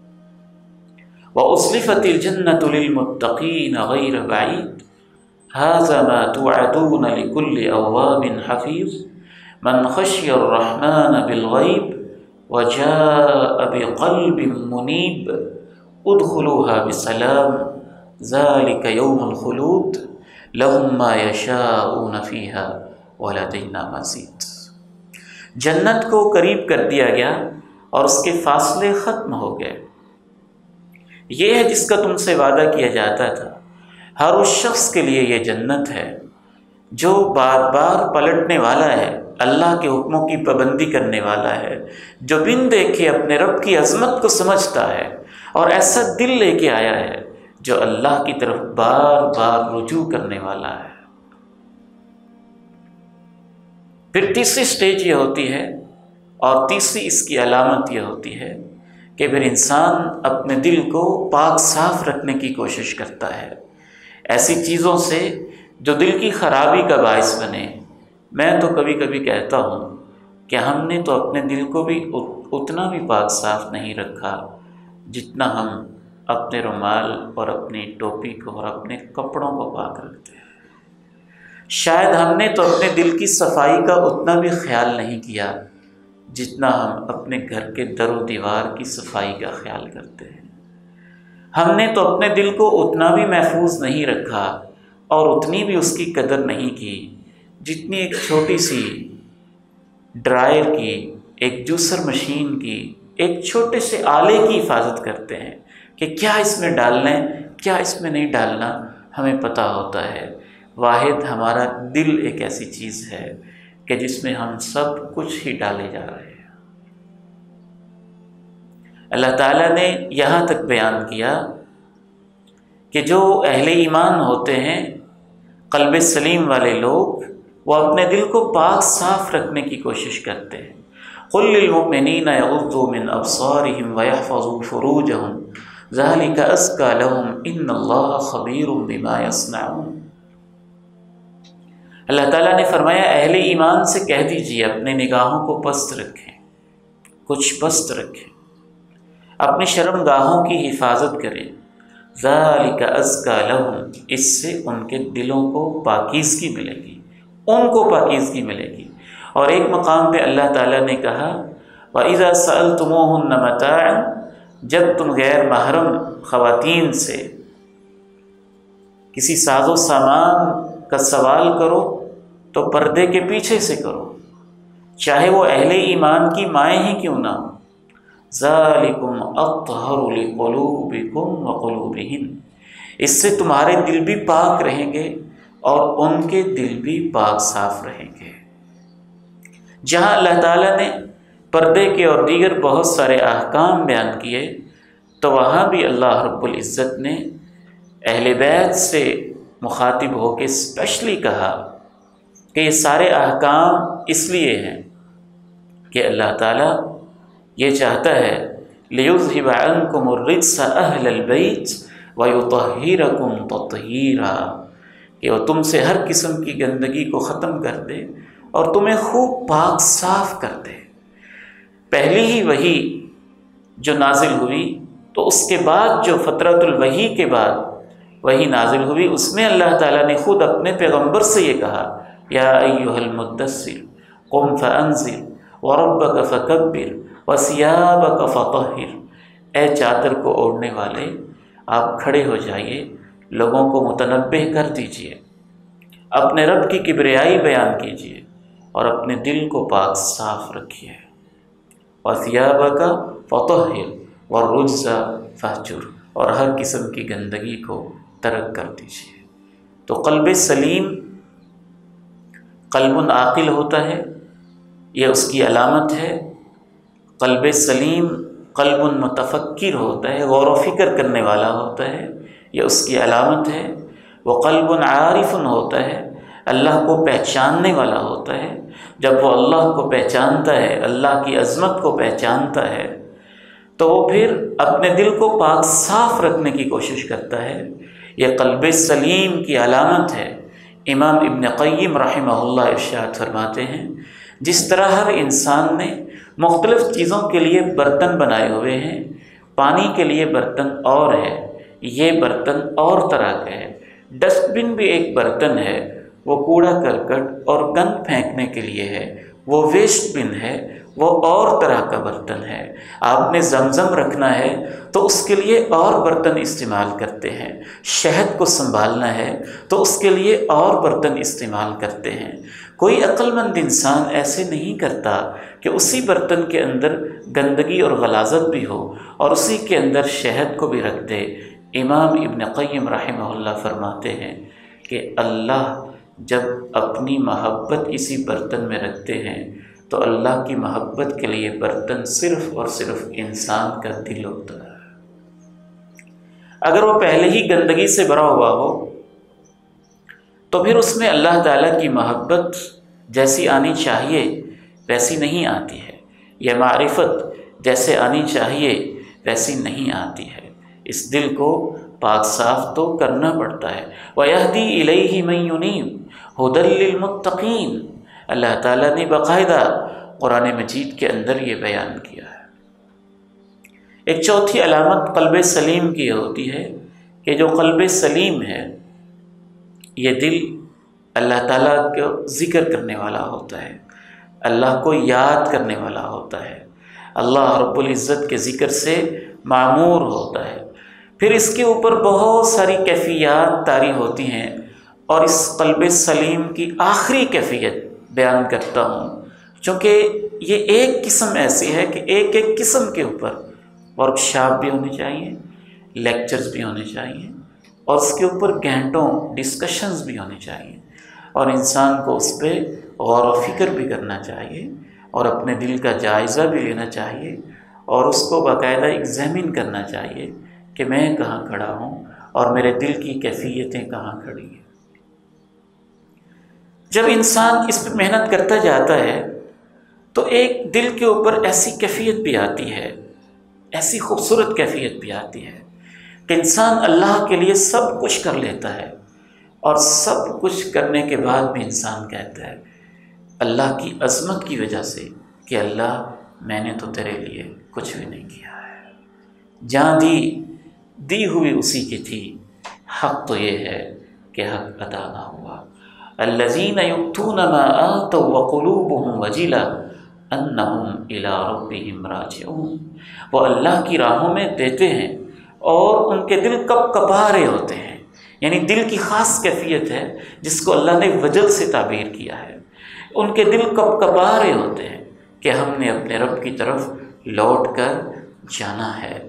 وَأُزْلِفَتِ الْجَنَّةُ لِلْمُتَّقِينَ غَيْرَ بَعِيدٍ هَذَا مَا تُوعَدُونَ لِكُلِّ أَوَّابٍ حَفِيظٍ مَنْ خَشِيَ الرَّحْمَنَ بِالْغَيْبِ وَجَاءَ بِقَلْبٍ مُنِيبٍ ادْخُلُوهَا بِسَلَامٍ ذَلِكَ يَوْمُ الْخُلُودِ لَهُمْ مَا يَشَاءُونَ فِيهَا وَلَدَيْنَا مَزِيدٌ۔ جنت کو قریب کر دیا گیا اور اس کے فاصلے ختم ہو گئے۔ یہ ہے جس کا تم سے وعدہ کیا جاتا تھا، ہر اس شخص کے لیے یہ جنت ہے جو بار بار پلٹنے والا ہے، اللہ کے حکموں کی پابندی کرنے والا ہے، جو بن دیکھے اپنے رب کی عظمت کو سمجھتا ہے اور ایسا دل لے کے آیا ہے جو اللہ کی طرف بار بار رجوع کرنے والا ہے۔ پھر تیسری سٹیج یہ ہوتی ہے، اور تیسری اس کی علامت یہ ہوتی ہے کہ پھر انسان اپنے دل کو پاک صاف رکھنے کی کوشش کرتا ہے ایسی چیزوں سے جو دل کی خرابی کا باعث بنے۔ میں تو کبھی کبھی کہتا ہوں کہ ہم نے تو اپنے دل کو بھی اتنا بھی پاک صاف نہیں رکھا جتنا ہم اپنے رومال اور اپنی ٹوپی کو اور اپنے کپڑوں کو پاک رکھتے ہیں۔ شاید ہم نے تو اپنے دل کی صفائی کا اتنا بھی خیال نہیں کیا جتنا ہم اپنے گھر کے در و دیوار کی صفائی کا خیال کرتے ہیں۔ ہم نے تو اپنے دل کو اتنا بھی محفوظ نہیں رکھا اور اتنی بھی اس کی قدر نہیں کی جتنی ایک چھوٹی سی ڈرائر کی، ایک جوسر مشین کی، ایک چھوٹے سے آلے کی حفاظت کرتے ہیں کہ کیا اس میں ڈالنا ہے، کیا اس میں نہیں ڈالنا، ہمیں پتہ ہوتا ہے۔ واحد ہمارا دل ایک ایسی چیز ہے کہ جس میں ہم سب کچھ ہی ڈالے جا رہے ہیں۔ اللہ تعالیٰ نے یہاں تک بیان کیا کہ جو اہل ایمان ہوتے ہیں، قلب سلیم والے لوگ، وہ اپنے دل کو پاک صاف رکھنے کی کوشش کرتے ہیں۔ قُل لِّلْمُؤْمِنِينَ يَغُضُّوا مِنْ أَبْصَارِهِمْ وَيَحْفَظُوا فُرُوجَهُمْ ذَلِكَ أَزْكَىٰ لَهُمْ إِنَّ اللَّهَ خَبِيرٌ بِمَا يَصْنَعُونَ۔ اللہ تعالیٰ نے فرمایا اہل ایمان سے کہہ دیجیے اپنے نگاہوں کو پست رکھیں، کچھ پست رکھیں، اپنی شرم گاہوں کی حفاظت کریں۔ ذَلِكَ أَزْكَىٰ لَهُمْ، اس سے ان کے دلوں کو پاکیزگی ملے گی، ان کو پاکیزگی ملے گی۔ اور ایک مقام پہ اللہ تعالیٰ نے کہا وَإِذَا سَأَلْتُمُوهُنَّ مَتَاعًا، جب تم غیر محرم خواتین سے کسی ساز و سامان کا سوال کرو تو پردے کے پیچھے سے کرو، چاہے وہ اہل ایمان کی مائیں ہی کیوں نہ ہوں۔ ذَلِكُمْ أَطْهَرُ لِقُلُوبِكُمْ وَقُلُوبِهِنَّ، اس سے تمہارے دل بھی پاک رہیں گے اور ان کے دل بھی پاک صاف رہیں گے۔ جہاں اللہ تعالیٰ نے پردے کے اور دیگر بہت سارے احکام بیان کیے، تو وہاں بھی اللہ رب العزت نے اہل بیت سے مخاطب ہو کے اسپیشلی کہا کہ یہ سارے احکام اس لیے ہیں کہ اللہ تعالیٰ یہ چاہتا ہے لِيُذْهِبَ عَنْكُمُ الرِّجْسَ أَهْلَ الْبَيْتِ وَيُطَهِّرَكُمْ تَطْهِيرًا، کہ وہ تم سے ہر قسم کی گندگی کو ختم کر دے اور تمہیں خوب پاک صاف کر دے۔ پہلی ہی وحی جو نازل ہوئی تو اس کے بعد جو فترۃ الوحی کے بعد وحی نازل ہوئی، اس میں اللہ تعالیٰ نے خود اپنے پیغمبر سے یہ کہا یا ایھا المدثر قم فانذر وربک فکبر وثیابک فطہر، اے چادر کو اوڑھنے والے آپ کھڑے ہو جائیے، لوگوں کو متنبہ کر دیجئے، اپنے رب کی کبریائی بیان کیجئے اور اپنے دل کو پاک صاف رکھیے۔ وثیابک فطہر والرجز فہجر، اور ہر قسم کی گندگی کو ترک کر دیجیے۔ تو قلب سلیم قلب عاقل ہوتا ہے، یہ اس کی علامت ہے۔ قلب سلیم قلب متفکر ہوتا ہے، غور و فکر کرنے والا ہوتا ہے، یہ اس کی علامت ہے۔ وہ قلب عارف ہوتا ہے، اللہ کو پہچاننے والا ہوتا ہے۔ جب وہ اللہ کو پہچانتا ہے، اللہ کی عظمت کو پہچانتا ہے، تو وہ پھر اپنے دل کو پاک صاف رکھنے کی کوشش کرتا ہے۔ یہ قلب سلیم کی علامت ہے۔ امام ابن قیم رحمہ اللہ ارشاد فرماتے ہیں جس طرح ہر انسان نے مختلف چیزوں کے لیے برتن بنائے ہوئے ہیں، پانی کے لیے برتن اور ہے، یہ برتن اور طرح کا ہے۔ ڈسٹ بن بھی ایک برتن ہے، وہ کوڑا کرکٹ اور گند پھینکنے کے لیے ہے۔ وہ ویسٹ بن ہے، وہ اور طرح کا برتن ہے۔ آپ نے زمزم رکھنا ہے تو اس کے لیے اور برتن استعمال کرتے ہیں۔ شہد کو سنبھالنا ہے تو اس کے لیے اور برتن استعمال کرتے ہیں۔ کوئی عقل مند انسان ایسے نہیں کرتا کہ اسی برتن کے اندر گندگی اور غلاظت بھی ہو اور اسی کے اندر شہد کو بھی رکھ دے۔ امام ابن قیم رحمہ اللہ فرماتے ہیں کہ اللہ جب اپنی محبت کسی برتن میں رکھتے ہیں تو اللہ کی محبت کے لیے برتن صرف اور صرف انسان کا دل ہوتا ہے۔ اگر وہ پہلے ہی گندگی سے بھرا ہوا ہو تو پھر اس میں اللہ تعالیٰ کی محبت جیسی آنی چاہیے ویسی نہیں آتی ہے، یہ معرفت جیسے آنی چاہیے ویسی نہیں آتی ہے۔ اس دل کو پاک صاف تو کرنا پڑتا ہے۔ وَيَهْدِي إِلَيْهِ مَن يُنِيبُ هُدًى لِّلْمُتَّقِينَ، اللہ تعالیٰ نے باقاعدہ قرآن مجید کے اندر یہ بیان کیا ہے۔ ایک چوتھی علامت قلب سلیم کی ہوتی ہے کہ جو قلب سلیم ہے یہ دل اللہ تعالیٰ کو ذکر کرنے والا ہوتا ہے، اللہ کو یاد کرنے والا ہوتا ہے، اللہ رب العزت کے ذکر سے معمور ہوتا ہے۔ پھر اس کے اوپر بہت ساری کیفیات طاری ہوتی ہیں، اور اس قلب سلیم کی آخری کیفیت بیان کرتا ہوں، چونکہ یہ ایک قسم ایسی ہے کہ ایک ایک قسم کے اوپر ورک شاپ بھی ہونی چاہیے، لیکچرز بھی ہونے چاہیے، اور اس کے اوپر گھنٹوں ڈسکشنز بھی ہونی چاہیے، اور انسان کو اس پہ غور و فکر بھی کرنا چاہیے، اور اپنے دل کا جائزہ بھی لینا چاہیے، اور اس کو باقاعدہ ایگزامن کرنا چاہیے کہ میں کہاں کھڑا ہوں اور میرے دل کی کیفیتیں کہاں کھڑی ہیں۔ جب انسان اس پہ محنت کرتا جاتا ہے تو ایک دل کے اوپر ایسی کیفیت بھی آتی ہے، ایسی خوبصورت کیفیت بھی آتی ہے کہ انسان اللہ کے لیے سب کچھ کر لیتا ہے، اور سب کچھ کرنے کے بعد بھی انسان کہتا ہے اللہ کی عظمت کی وجہ سے کہ اللہ میں نے تو تیرے لیے کچھ بھی نہیں کیا ہے، جان دی دی ہوئی اسی کی تھی، حق تو یہ ہے کہ حق ادا نہ ہوا۔ الذین یؤتون ما آتوا وقلوبهم وجلہ انہم الی ربہم راجعون، وہ اللہ کی راہوں میں دیتے ہیں اور ان کے دل کپ کپا رہے ہوتے ہیں، یعنی دل کی خاص کیفیت ہے جس کو اللہ نے وجل سے تعبیر کیا ہے، ان کے دل کپ کپا رہے ہوتے ہیں کہ ہم نے اپنے رب کی طرف لوٹ کر جانا ہے۔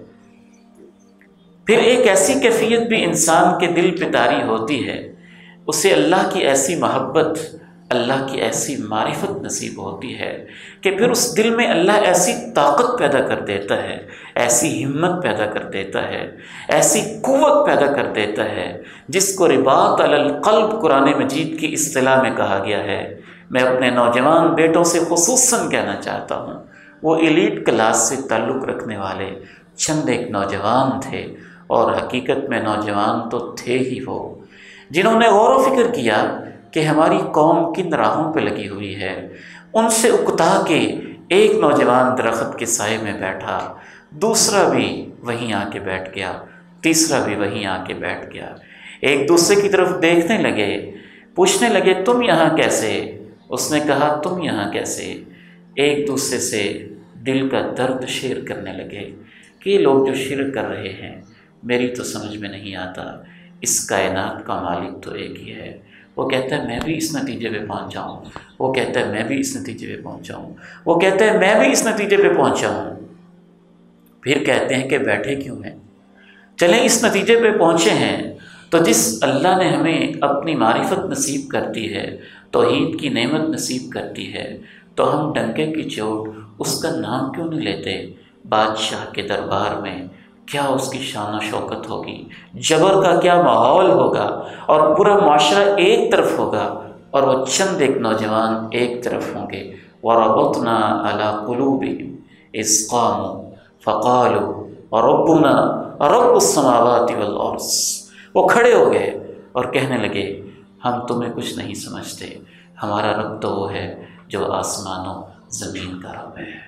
پھر ایک ایسی کیفیت بھی انسان کے دل پہ طاری ہوتی ہے، اسے اللہ کی ایسی محبت، اللہ کی ایسی معرفت نصیب ہوتی ہے کہ پھر اس دل میں اللہ ایسی طاقت پیدا کر دیتا ہے، ایسی ہمت پیدا کر دیتا ہے، ایسی قوت پیدا کر دیتا ہے جس کو رباط علی القلب قرآن مجید کی اصطلاح میں کہا گیا ہے۔ میں اپنے نوجوان بیٹوں سے خصوصاً کہنا چاہتا ہوں، وہ ایلیٹ کلاس سے تعلق رکھنے والے چند ایک نوجوان تھے، اور حقیقت میں نوجوان تو تھے ہی وہ، جنہوں نے غور و فکر کیا کہ ہماری قوم کن راہوں پہ لگی ہوئی ہے۔ ان سے اکتا کے ایک نوجوان درخت کے سائے میں بیٹھا، دوسرا بھی وہیں آ کے بیٹھ گیا، تیسرا بھی وہیں آ کے بیٹھ گیا، ایک دوسرے کی طرف دیکھنے لگے، پوچھنے لگے تم یہاں کیسے؟ اس نے کہا تم یہاں کیسے؟ ایک دوسرے سے دل کا درد شیئر کرنے لگے کہ یہ لوگ جو شرک کر رہے ہیں میری تو سمجھ میں نہیں آتا، اس کائنات کا مالک تو ایک ہی ہے۔ وہ کہتا ہے میں بھی اس نتیجے پہ پہنچا ہوں، وہ کہتا ہے میں بھی اس نتیجے پہ پہنچا ہوں، وہ کہتا ہے میں بھی اس نتیجے پہ پہنچا ہوں۔ پھر کہتے ہیں کہ بیٹھے کیوں ہیں، چلیں اس نتیجے پہ پہنچے ہیں تو جس اللہ نے ہمیں اپنی معرفت نصیب کرتی ہے، توحید کی نعمت نصیب کرتی ہے، تو ہم ڈنکے کی چوٹ اس کا نام کیوں نہیں لیتے؟ بادشاہ کے دربار میں کیا اس کی شان و شوکت ہوگی، جبر کا کیا ماحول ہوگا، اور پورا معاشرہ ایک طرف ہوگا اور وہ چند ایک نوجوان ایک طرف ہوں گے۔ وَرَبَطْنَا عَلَىٰ قُلُوبِهِمْ إِذْ قَامُوا فَقَالُوا رَبُّنَا رَبُّ السَّمَاوَاتِ وَالْأَرْضِ، وہ کھڑے ہو گئے اور کہنے لگے ہم تمہیں کچھ نہیں سمجھتے، ہمارا رب تو وہ ہے جو آسمانوں زمین کا رب ہے۔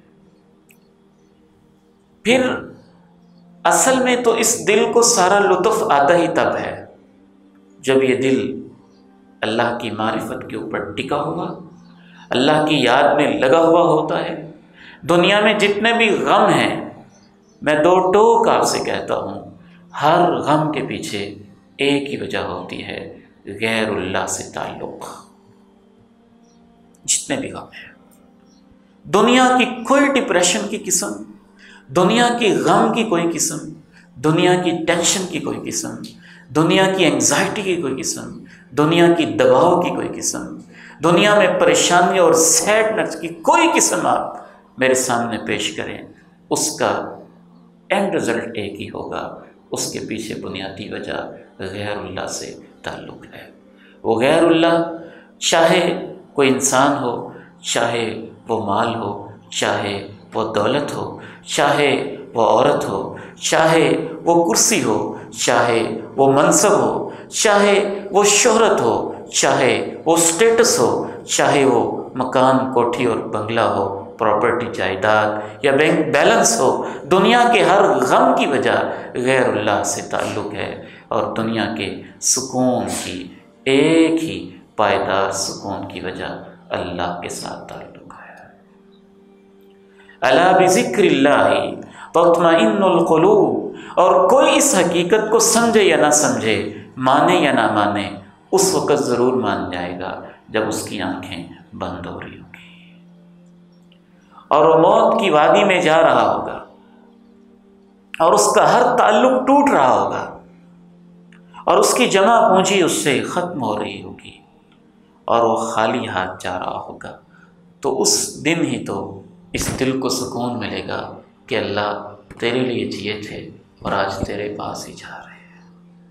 پھر اصل میں تو اس دل کو سارا لطف آتا ہی تب ہے جب یہ دل اللہ کی معرفت کے اوپر ٹکا ہوا، اللہ کی یاد میں لگا ہوا ہوتا ہے۔ دنیا میں جتنے بھی غم ہیں، میں دو ٹوک آپ سے کہتا ہوں، ہر غم کے پیچھے ایک ہی وجہ ہوتی ہے، غیر اللہ سے تعلق۔ جتنے بھی غم ہیں، دنیا کی کوئی ڈپریشن کی قسم، دنیا کی غم کی کوئی قسم، دنیا کی ٹینشن کی کوئی قسم، دنیا کی انگزائٹی کی کوئی قسم، دنیا کی دباؤ کی کوئی قسم، دنیا میں پریشانی اور سیڈنس کی کوئی قسم آپ میرے سامنے پیش کریں، اس کا اینڈ رزلٹ ایک ہی ہوگا، اس کے پیچھے بنیادی وجہ غیر اللہ سے تعلق ہے۔ وہ غیر اللہ چاہے کوئی انسان ہو، چاہے وہ مال ہو، چاہے وہ دولت ہو، چاہے وہ عورت ہو، چاہے وہ کرسی ہو، چاہے وہ منصب ہو، چاہے وہ شہرت ہو، چاہے وہ سٹیٹس ہو، چاہے وہ مکان کوٹھی اور بنگلہ ہو، پراپرٹی جائیداد یا بینک بیلنس ہو، دنیا کے ہر غم کی وجہ غیر اللہ سے تعلق ہے، اور دنیا کے سکون کی ایک ہی پائیدار سکون کی وجہ اللہ کے ساتھ تعلق ہے۔ الا بذکر اللہ تطمئن القلوب، اور کوئی اس حقیقت کو سمجھے یا نہ سمجھے، مانے یا نہ مانے، اس وقت ضرور مان جائے گا جب اس کی آنکھیں بند ہو رہی ہوں گی اور وہ موت کی وادی میں جا رہا ہوگا اور اس کا ہر تعلق ٹوٹ رہا ہوگا اور اس کی جمع پونجی اس سے ختم ہو رہی ہوگی اور وہ خالی ہاتھ جا رہا ہوگا، تو اس دن ہی تو اس دل کو سکون ملے گا کہ اللہ تیرے لیے جیے تھے اور آج تیرے پاس ہی جا رہے ہیں۔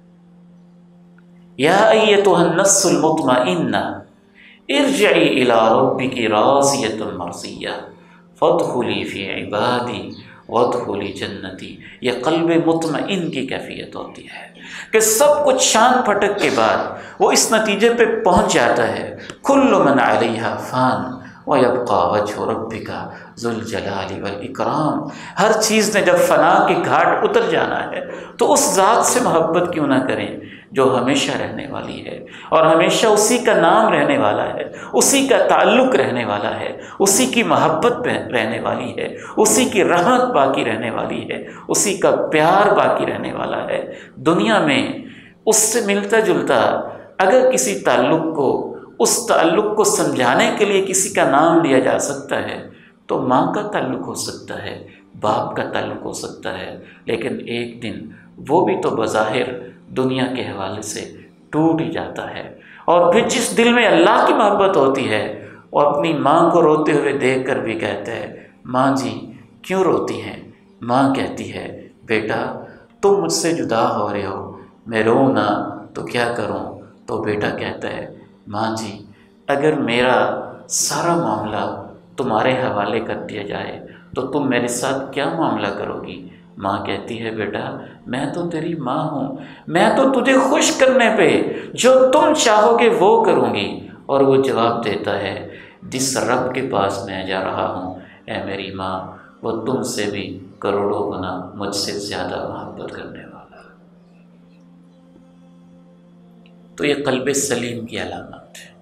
یا ایتھا النفس المطمئنہ ارجعی الی ربک راضیۃ مرضیہ فادخلی فی عبادی وادخلی جنتی۔ یہ قلب مطمئن کی کیفیت ہوتی ہے کہ سب کچھ شان پھٹک کے بعد وہ اس نتیجے پہ پہنچ جاتا ہے، کل من علیہا فان وَيَبْقَى وَجْهُ رَبِّكَ ذُو الْجَلَالِ وَالْإِكْرَامِ۔ ہر چیز نے جب فنا کے گھاٹ اتر جانا ہے تو اس ذات سے محبت کیوں نہ کریں جو ہمیشہ رہنے والی ہے اور ہمیشہ اسی کا نام رہنے والا ہے، اسی کا تعلق رہنے والا ہے، اسی کی محبت رہنے والی ہے، اسی کی رحمت باقی رہنے والی ہے، اسی کا پیار باقی رہنے والا ہے۔ دنیا میں اس سے ملتا جلتا اگر کسی تعلق کو، اس تعلق کو سمجھانے کے لیے کسی کا نام لیا جا سکتا ہے تو ماں کا تعلق ہو سکتا ہے، باپ کا تعلق ہو سکتا ہے، لیکن ایک دن وہ بھی تو بظاہر دنیا کے حوالے سے ٹوٹ ہی جاتا ہے۔ اور پھر جس دل میں اللہ کی محبت ہوتی ہے وہ اپنی ماں کو روتے ہوئے دیکھ کر بھی کہتا ہے، ماں جی کیوں روتی ہیں؟ ماں کہتی ہے، بیٹا تم مجھ سے جدا ہو رہے ہو، میں رو نہ تو کیا کروں؟ تو بیٹا کہتا ہے، ماں جی اگر میرا سارا معاملہ تمہارے حوالے کر دیا جائے تو تم میرے ساتھ کیا معاملہ کرو گی؟ ماں کہتی ہے، بیٹا میں تو تیری ماں ہوں، میں تو تجھے خوش کرنے پہ جو تم چاہو گے وہ کروں گی۔ اور وہ جواب دیتا ہے، جس رب کے پاس میں جا رہا ہوں اے میری ماں، وہ تم سے بھی کروڑوں گنا مجھ سے زیادہ محبت کرنے والا ہے۔ تو یہ قلب سلیم کی علامت ہے۔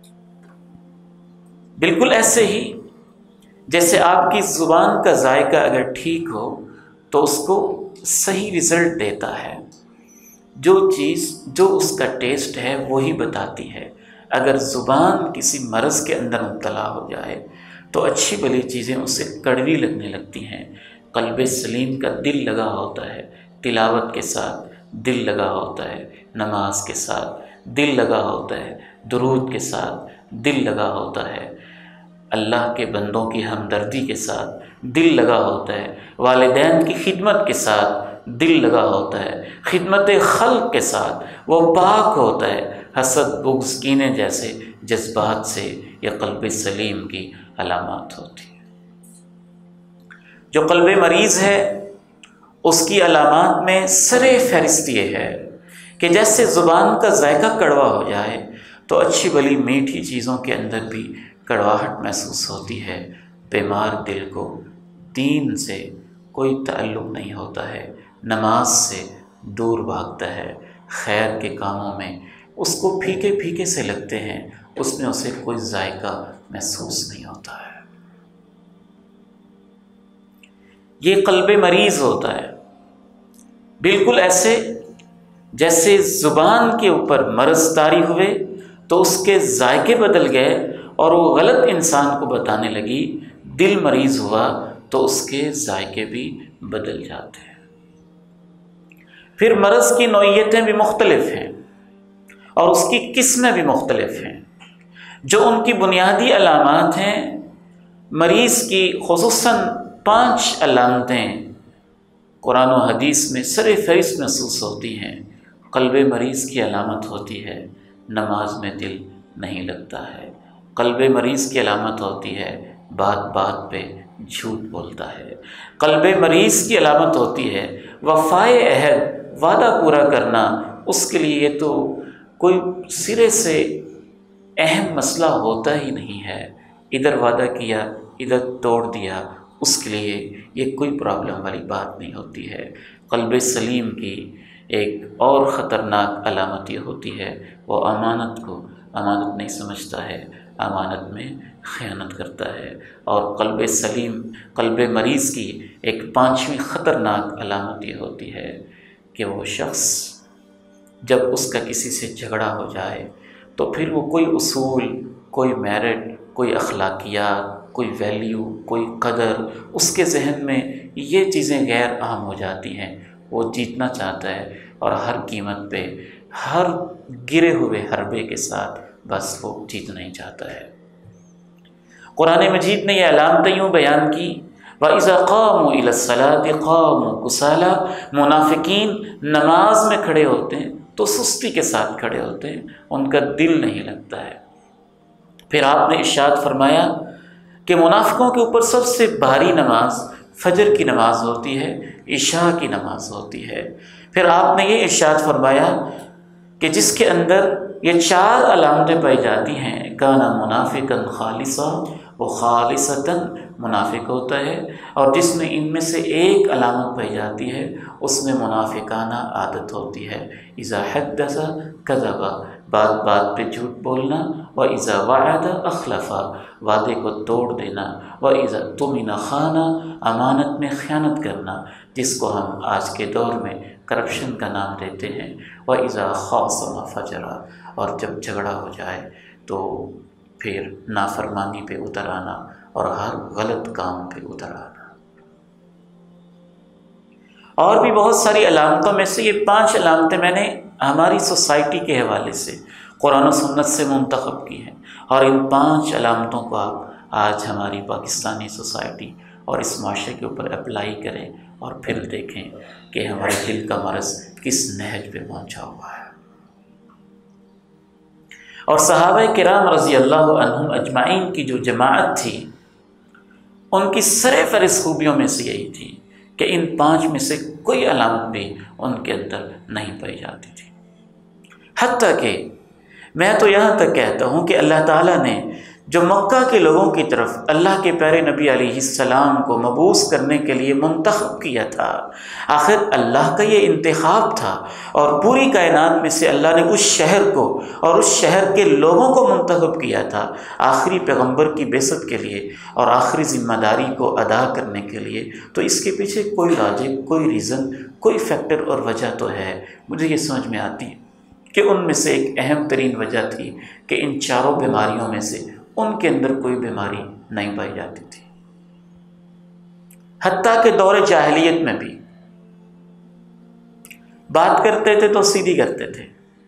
بالکل ایسے ہی جیسے آپ کی زبان کا ذائقہ اگر ٹھیک ہو تو اس کو صحیح رزلٹ دیتا ہے، جو چیز جو اس کا ٹیسٹ ہے وہی بتاتی ہے۔ اگر زبان کسی مرض کے اندر مبتلا ہو جائے تو اچھی بھلی چیزیں اسے کڑوی لگنے لگتی ہیں۔ قلب سلیم کا دل لگا ہوتا ہے، تلاوت کے ساتھ دل لگا ہوتا ہے، نماز کے ساتھ دل لگا ہوتا ہے، درود کے ساتھ دل لگا ہوتا ہے، اللہ کے بندوں کی ہمدردی کے ساتھ دل لگا ہوتا ہے، والدین کی خدمت کے ساتھ دل لگا ہوتا ہے، خدمت خلق کے ساتھ وہ پاک ہوتا ہے، حسد بغض کینے جیسے جذبات سے یہ قلب سلیم کی علامات ہوتی ہے۔ جو قلب مریض ہے اس کی علامات میں سر فہرست یہ ہے کہ جیسے زبان کا ذائقہ کڑوا ہو جائے تو اچھی بھلی میٹھی چیزوں کے اندر بھی کڑواہٹ محسوس ہوتی ہے۔ بیمار دل کو دین سے کوئی تعلق نہیں ہوتا ہے، نماز سے دور بھاگتا ہے، خیر کے کاموں میں اس کو پھیکے پھیکے سے لگتے ہیں، اس میں اسے کوئی ذائقہ محسوس نہیں ہوتا ہے۔ یہ قلب مریض ہوتا ہے، بالکل ایسے جیسے زبان کے اوپر مرض طاری ہوئے تو اس کے ذائقے بدل گئے اور وہ غلط انسان کو بتانے لگی، دل مریض ہوا تو اس کے ذائقے بھی بدل جاتے ہیں۔ پھر مرض کی نوعیتیں بھی مختلف ہیں اور اس کی قسمیں بھی مختلف ہیں۔ جو ان کی بنیادی علامات ہیں، مریض کی خصوصاً پانچ علامتیں قرآن و حدیث میں سر فہرست محسوس ہوتی ہیں۔ قلب مریض کی علامت ہوتی ہے نماز میں دل نہیں لگتا ہے، قلب مریض کی علامت ہوتی ہے بات بات پہ جھوٹ بولتا ہے، قلب مریض کی علامت ہوتی ہے وفائے عہد، وعدہ پورا کرنا اس کے لیے یہ تو کوئی سرے سے اہم مسئلہ ہوتا ہی نہیں ہے، ادھر وعدہ کیا ادھر توڑ دیا، اس کے لیے یہ کوئی پرابلم والی بات نہیں ہوتی ہے۔ قلب سلیم کی ایک اور خطرناک علامت یہ ہوتی ہے وہ امانت کو امانت نہیں سمجھتا ہے، امانت میں خیانت کرتا ہے۔ اور قلب سلیم، قلب مریض کی ایک پانچویں خطرناک علامت یہ ہوتی ہے کہ وہ شخص جب اس کا کسی سے جھگڑا ہو جائے تو پھر وہ کوئی اصول، کوئی میرٹ، کوئی اخلاقیات، کوئی ویلیو، کوئی قدر، اس کے ذہن میں یہ چیزیں غیر اہم ہو جاتی ہیں۔ وہ جیتنا چاہتا ہے اور ہر قیمت پہ، ہر گرے ہوئے حربے کے ساتھ بس وہ جیتنا ہی چاہتا ہے۔ قرآن مجید نے یہ علامتیں یوں بیان کی، وَإِذَا قَامُوا إِلَى الصَّلَاةِ قَامُوا كُسَالَىٰ، منافقین نماز میں کھڑے ہوتے ہیں تو سستی کے ساتھ کھڑے ہوتے ہیں، ان کا دل نہیں لگتا ہے۔ پھر آپ نے ارشاد فرمایا کہ منافقوں کے اوپر سب سے بھاری نماز فجر کی نماز ہوتی ہے، عشاء کی نماز ہوتی ہے۔ پھر آپ نے یہ ارشاد فرمایا کہ جس کے اندر یہ چار علامتیں پائی جاتی ہیں، کانا منافقاً خالصا، وہ خالصتاً منافق ہوتا ہے، اور جس میں ان میں سے ایک علامت پائی جاتی ہے اس میں منافقانہ عادت ہوتی ہے، اذا حدث کذب، بات بات پہ جھوٹ بولنا، واذا وعد اخلف، وعدے کو توڑ دینا، واذا اؤتمن خان، امانت میں خیانت کرنا، جس کو ہم آج کے دور میں کرپشن کا نام دیتے ہیں، واذا خاصم فجر، اور جب جھگڑا ہو جائے تو پھر نافرمانی پہ اتر آنا اور ہر غلط کام پہ اتر آنا۔ اور بھی بہت ساری علامتوں میں سے یہ پانچ علامتیں میں نے ہماری سوسائٹی کے حوالے سے قرآن و سنت سے منتخب کی ہیں، اور ان پانچ علامتوں کو آپ آج ہماری پاکستانی سوسائٹی اور اس معاشرے کے اوپر اپلائی کریں اور پھر دیکھیں کہ ہمارے دل کا مرض کس نہج پہ پہنچا ہوا ہے۔ اور صحابہ کرام رضی اللہ عنہم اجمعین کی جو جماعت تھی، ان کی سر فہرست خوبیوں میں سے یہی تھی کہ ان پانچ میں سے کوئی علامت بھی ان کے اندر نہیں پائی جاتی تھی۔ حتیٰ کہ میں تو یہاں تک کہتا ہوں کہ اللہ تعالیٰ نے جو مکہ کے لوگوں کی طرف اللہ کے پیارے نبی علیہ السلام کو مبعوث کرنے کے لیے منتخب کیا تھا، آخر اللہ کا یہ انتخاب تھا، اور پوری کائنات میں سے اللہ نے اس شہر کو اور اس شہر کے لوگوں کو منتخب کیا تھا آخری پیغمبر کی بعثت کے لیے اور آخری ذمہ داری کو ادا کرنے کے لیے۔ تو اس کے پیچھے کوئی لاجک، کوئی ریزن، کوئی فیکٹر اور وجہ تو ہے۔ مجھے یہ سمجھ میں آتی ہے کہ ان میں سے ایک اہم ترین وجہ تھی کہ ان چاروں بیماریوں میں سے ان کے اندر کوئی بیماری نہیں پائی جاتی تھی۔ حتیٰ کہ دور جاہلیت میں بھی بات کرتے تھے تو سیدھی کرتے تھے۔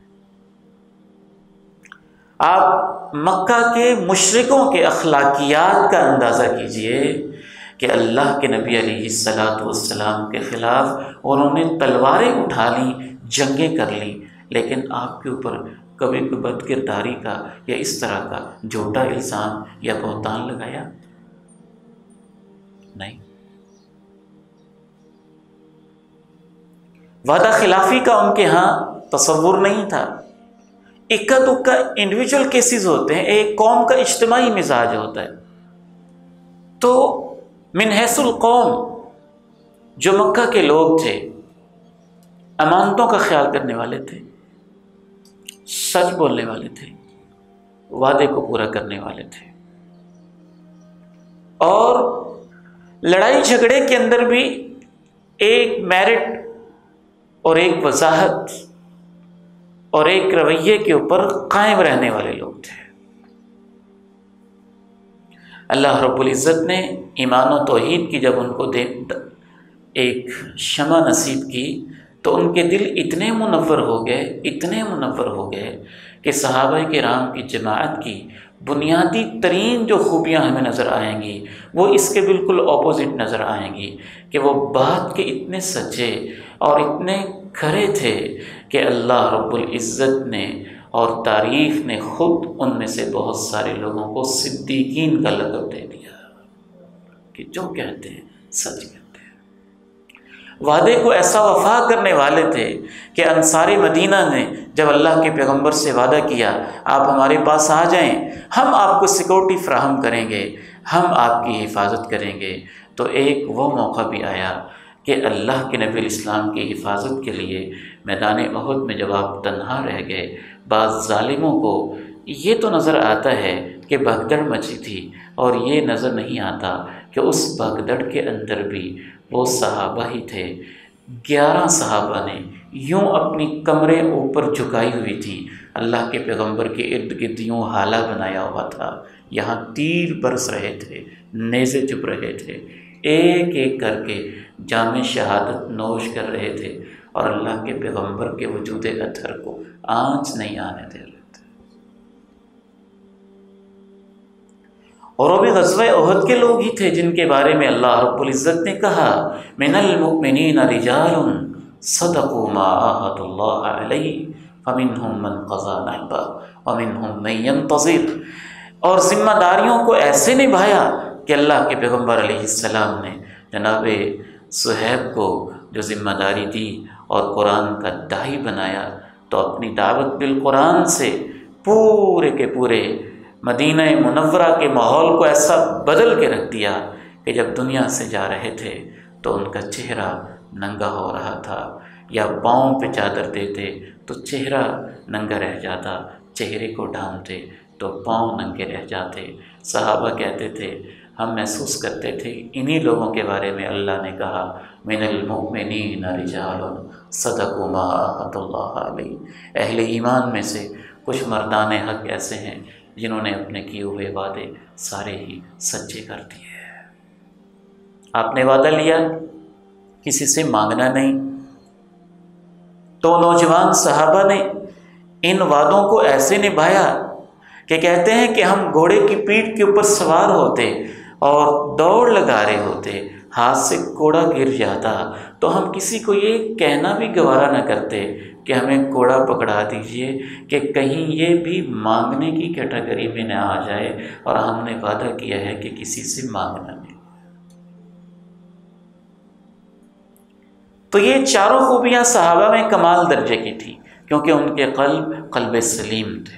آپ مکہ کے مشرکوں کے اخلاقیات کا اندازہ کیجئے کہ اللہ کے نبی علیہ الصلاۃ والسلام کے خلاف انہوں نے تلواریں اٹھا لیں، جنگیں کر لیں، لیکن آپ کے اوپر کبھی کوئی بد کرداری کا یا اس طرح کا جھوٹا الزام یا بہتان لگایا؟ نہیں۔ وعدہ خلافی کا ان کے ہاں تصور نہیں تھا۔ اکا دکا انڈیویجول کیسز ہوتے ہیں، ایک قوم کا اجتماعی مزاج ہوتا ہے۔ تو من حیث القوم جو مکہ کے لوگ تھے امانتوں کا خیال کرنے والے تھے، سچ بولنے والے تھے، وعدے کو پورا کرنے والے تھے، اور لڑائی جھگڑے کے اندر بھی ایک میرٹ اور ایک وضاحت اور ایک رویے کے اوپر قائم رہنے والے لوگ تھے۔ اللہ رب العزت نے ایمان و توحید کی جب ان کو دے ایک شمع نصیب کی تو ان کے دل اتنے منور ہو گئے، اتنے منور ہو گئے کہ صحابہ کرام کی جماعت کی بنیادی ترین جو خوبیاں ہمیں نظر آئیں گی وہ اس کے بالکل اپوزٹ نظر آئیں گی کہ وہ بات کے اتنے سچے اور اتنے کھرے تھے کہ اللہ رب العزت نے اور تاریخ نے خود ان میں سے بہت سارے لوگوں کو صدیقین کا لقب دے دیا کہ جو کہتے ہیں سچ کہتے ہیں۔ وعدے کو ایسا وفا کرنے والے تھے کہ انصار مدینہ نے جب اللہ کے پیغمبر سے وعدہ کیا آپ ہمارے پاس آ جائیں، ہم آپ کو سیکورٹی فراہم کریں گے، ہم آپ کی حفاظت کریں گے، تو ایک وہ موقع بھی آیا کہ اللہ کے نبی اسلام کی حفاظت کے لیے میدان احد میں جب آپ تنہا رہ گئے، بعض ظالموں کو یہ تو نظر آتا ہے کہ بھگدڑ مچی تھی، اور یہ نظر نہیں آتا کہ اس بھگدڑ کے اندر بھی وہ صحابہ ہی تھے۔ گیارہ صحابہ نے یوں اپنی کمریں اوپر جھکائی ہوئی تھی، اللہ کے پیغمبر کے ارد گرد یوں حالہ بنایا ہوا تھا، یہاں تیر برس رہے تھے، نیزے چپ رہے تھے، ایک ایک کر کے جام شہادت نوش کر رہے تھے، اور اللہ کے پیغمبر کے وجود اطہر کو آنچ نہیں آنے دے رہے تھے۔ اور وہ بھی غزوہ احد کے لوگ ہی تھے جن کے بارے میں اللہ رب العزت نے کہا من المؤمنین رجال صدقوا ما عاهدوا اللہ علیہ فمنہم من قضى نحبہ ومنہم من ينتظر۔ اور ذمہ داریوں کو ایسے نبھایا کہ اللہ کے پیغمبر علیہ السلام نے جناب صہیب کو جو ذمہ داری دی اور قرآن کا داعی بنایا، تو اپنی دعوت بالقرآن سے پورے کے پورے مدینہ منورہ کے ماحول کو ایسا بدل کے رکھ دیا کہ جب دنیا سے جا رہے تھے تو ان کا چہرہ ننگا ہو رہا تھا، یا پاؤں پہ چادر دیتے تو چہرہ ننگا رہ جاتا، چہرے کو ڈھانپتے تو پاؤں ننگے رہ جاتے۔ صحابہ کہتے تھے ہم محسوس کرتے تھے انہی لوگوں کے بارے میں اللہ نے کہا من المؤمنین رجال صدقوا ما عاهدوا اللہ علیہ، اہل ایمان میں سے کچھ مردان حق ایسے ہیں جنہوں نے اپنے کیے ہوئے وعدے سارے ہی سچے کر دیے۔ آپ نے وعدہ لیا، کسی سے مانگنا نہیں، تو نوجوان صحابہ نے ان وعدوں کو ایسے نبھایا کہ کہتے ہیں کہ ہم گھوڑے کی پیٹھ کے اوپر سوار ہوتے اور دوڑ لگا رہے ہوتے، ہاتھ سے کوڑا گر جاتا تو ہم کسی کو یہ کہنا بھی گوارا نہ کرتے کہ ہمیں کوڑا پکڑا دیجئے، کہ کہیں یہ بھی مانگنے کی کیٹیگری میں نہ آ جائے، اور ہم نے وعدہ کیا ہے کہ کسی سے مانگنا نہیں۔ تو یہ چاروں خوبیاں صحابہ میں کمال درجے کی تھی، کیونکہ ان کے قلب قلب سلیم تھے۔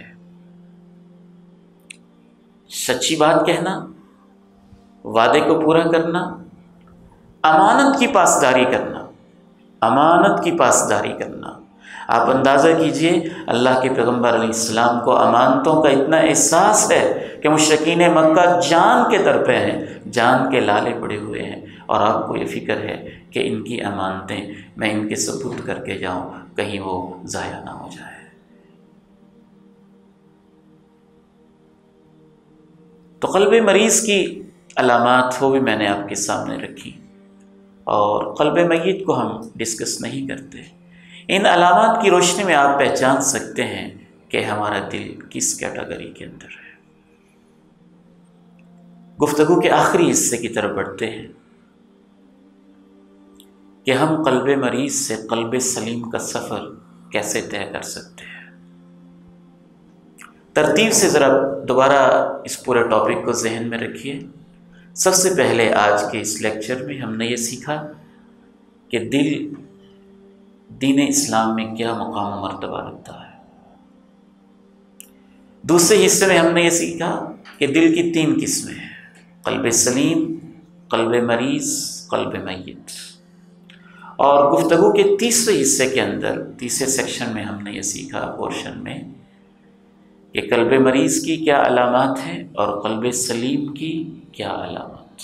سچی بات کہنا، وعدے کو پورا کرنا، امانت کی پاسداری کرنا، امانت کی پاسداری کرنا۔ آپ اندازہ کیجئے اللہ کے پیغمبر علیہ السلام کو امانتوں کا اتنا احساس ہے کہ مشرکین مکہ جان کے در پہ ہیں، جان کے لالے پڑے ہوئے ہیں، اور آپ کو یہ فکر ہے کہ ان کی امانتیں میں ان کے سپرد کر کے جاؤں، کہیں وہ ضائع نہ ہو جائے۔ تو قلب مریض کی علامات وہ بھی میں نے آپ کے سامنے رکھی، اور قلب میت کو ہم ڈسکس نہیں کرتے۔ ان علامات کی روشنی میں آپ پہچان سکتے ہیں کہ ہمارا دل کس کیٹیگری کے اندر ہے۔ گفتگو کے آخری حصے کی طرف بڑھتے ہیں کہ ہم قلب مریض سے قلب سلیم کا سفر کیسے طے کر سکتے ہیں۔ ترتیب سے ذرا دوبارہ اس پورے ٹاپک کو ذہن میں رکھیے۔ سب سے پہلے آج کے اس لیکچر میں ہم نے یہ سیکھا کہ دل دین اسلام میں کیا مقام و مرتبہ رکھتا ہے۔ دوسرے حصے میں ہم نے یہ سیکھا کہ دل کی تین قسمیں ہیں، قلب سلیم، قلب مریض، قلب میت۔ اور گفتگو کے تیسرے حصے کے اندر، تیسرے سیکشن میں ہم نے یہ سیکھا پورشن میں کہ قلب مریض کی کیا علامات ہیں اور قلب سلیم کی کیا علامات۔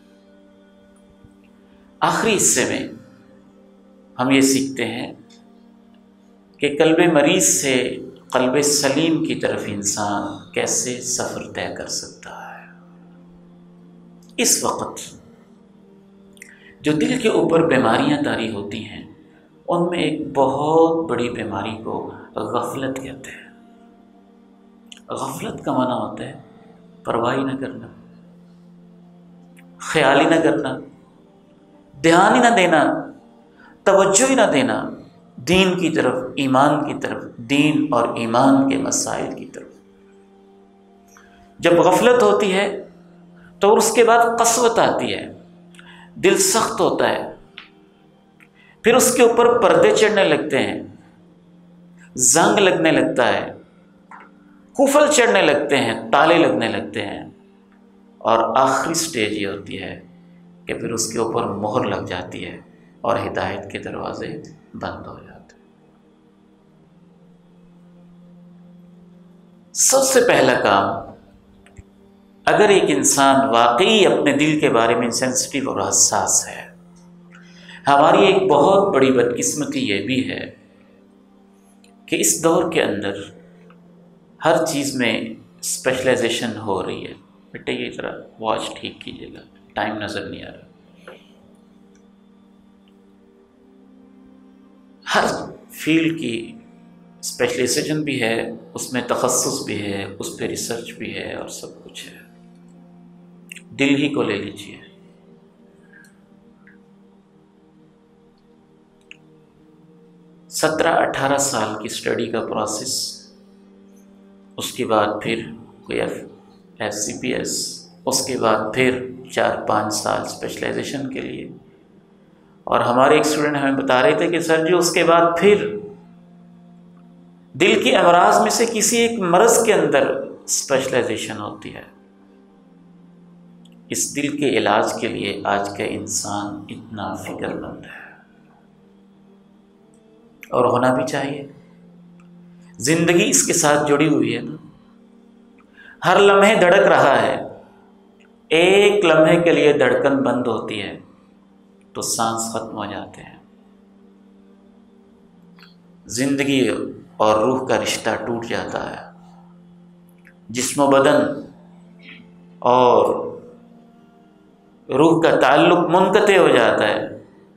آخری حصے میں ہم یہ سیکھتے ہیں کہ قلب مریض سے قلب سلیم کی طرف انسان کیسے سفر طے کر سکتا ہے۔ اس وقت جو دل کے اوپر بیماریاں طاری ہوتی ہیں، ان میں ایک بہت بڑی بیماری کو غفلت کہتے ہیں۔ غفلت کا معنی ہوتا ہے پرواہ نہ کرنا، خیال ہی نہ کرنا، دھیان ہی نہ دینا، توجہ ہی نہ دینا دین کی طرف، ایمان کی طرف، دین اور ایمان کے مسائل کی طرف۔ جب غفلت ہوتی ہے تو اس کے بعد قسوت آتی ہے، دل سخت ہوتا ہے، پھر اس کے اوپر پردے چڑھنے لگتے ہیں، زنگ لگنے لگتا ہے، قفل چڑھنے لگتے ہیں، تالے لگنے لگتے ہیں، اور آخری سٹیج یہ ہوتی ہے کہ پھر اس کے اوپر مہر لگ جاتی ہے اور ہدایت کے دروازے بند ہو جاتے ہیں۔ سب سے پہلا کام اگر ایک انسان واقعی اپنے دل کے بارے میں سینسٹیو اور حساس ہے، ہماری ایک بہت بڑی بدقسمتی یہ بھی ہے کہ اس دور کے اندر ہر چیز میں اسپیشلائزیشن ہو رہی ہے۔ بیٹے یہ ذرا واچ ٹھیک کیجیے گا، ٹائم نظر نہیں آ رہا۔ ہر فیلڈ کی اسپیشلائزیشن بھی ہے، اس میں تخصص بھی ہے، اس پہ ریسرچ بھی ہے اور سب کچھ ہے۔ دل ہی کو لے لیجیے، سترہ اٹھارہ سال کی اسٹڈی کا پروسیس، اس کے بعد پھر کوئی F F C P S, اس کے بعد پھر چار پانچ سال اسپیشلائزیشن کے لیے۔ اور ہمارے ایک اسٹوڈنٹ ہمیں بتا رہے تھے کہ سر جی اس کے بعد پھر دل کے امراض میں سے کسی ایک مرض کے اندر اسپیشلائزیشن ہوتی ہے۔ اس دل کے علاج کے لیے آج کا انسان اتنا فکر مند ہے، اور ہونا بھی چاہیے۔ زندگی اس کے ساتھ جڑی ہوئی ہے نا، ہر لمحے دھڑک رہا ہے، ایک لمحے کے لیے دھڑکن بند ہوتی ہے تو سانس ختم ہو جاتے ہیں، زندگی اور روح کا رشتہ ٹوٹ جاتا ہے، جسم و بدن اور روح کا تعلق منقطع ہو جاتا ہے۔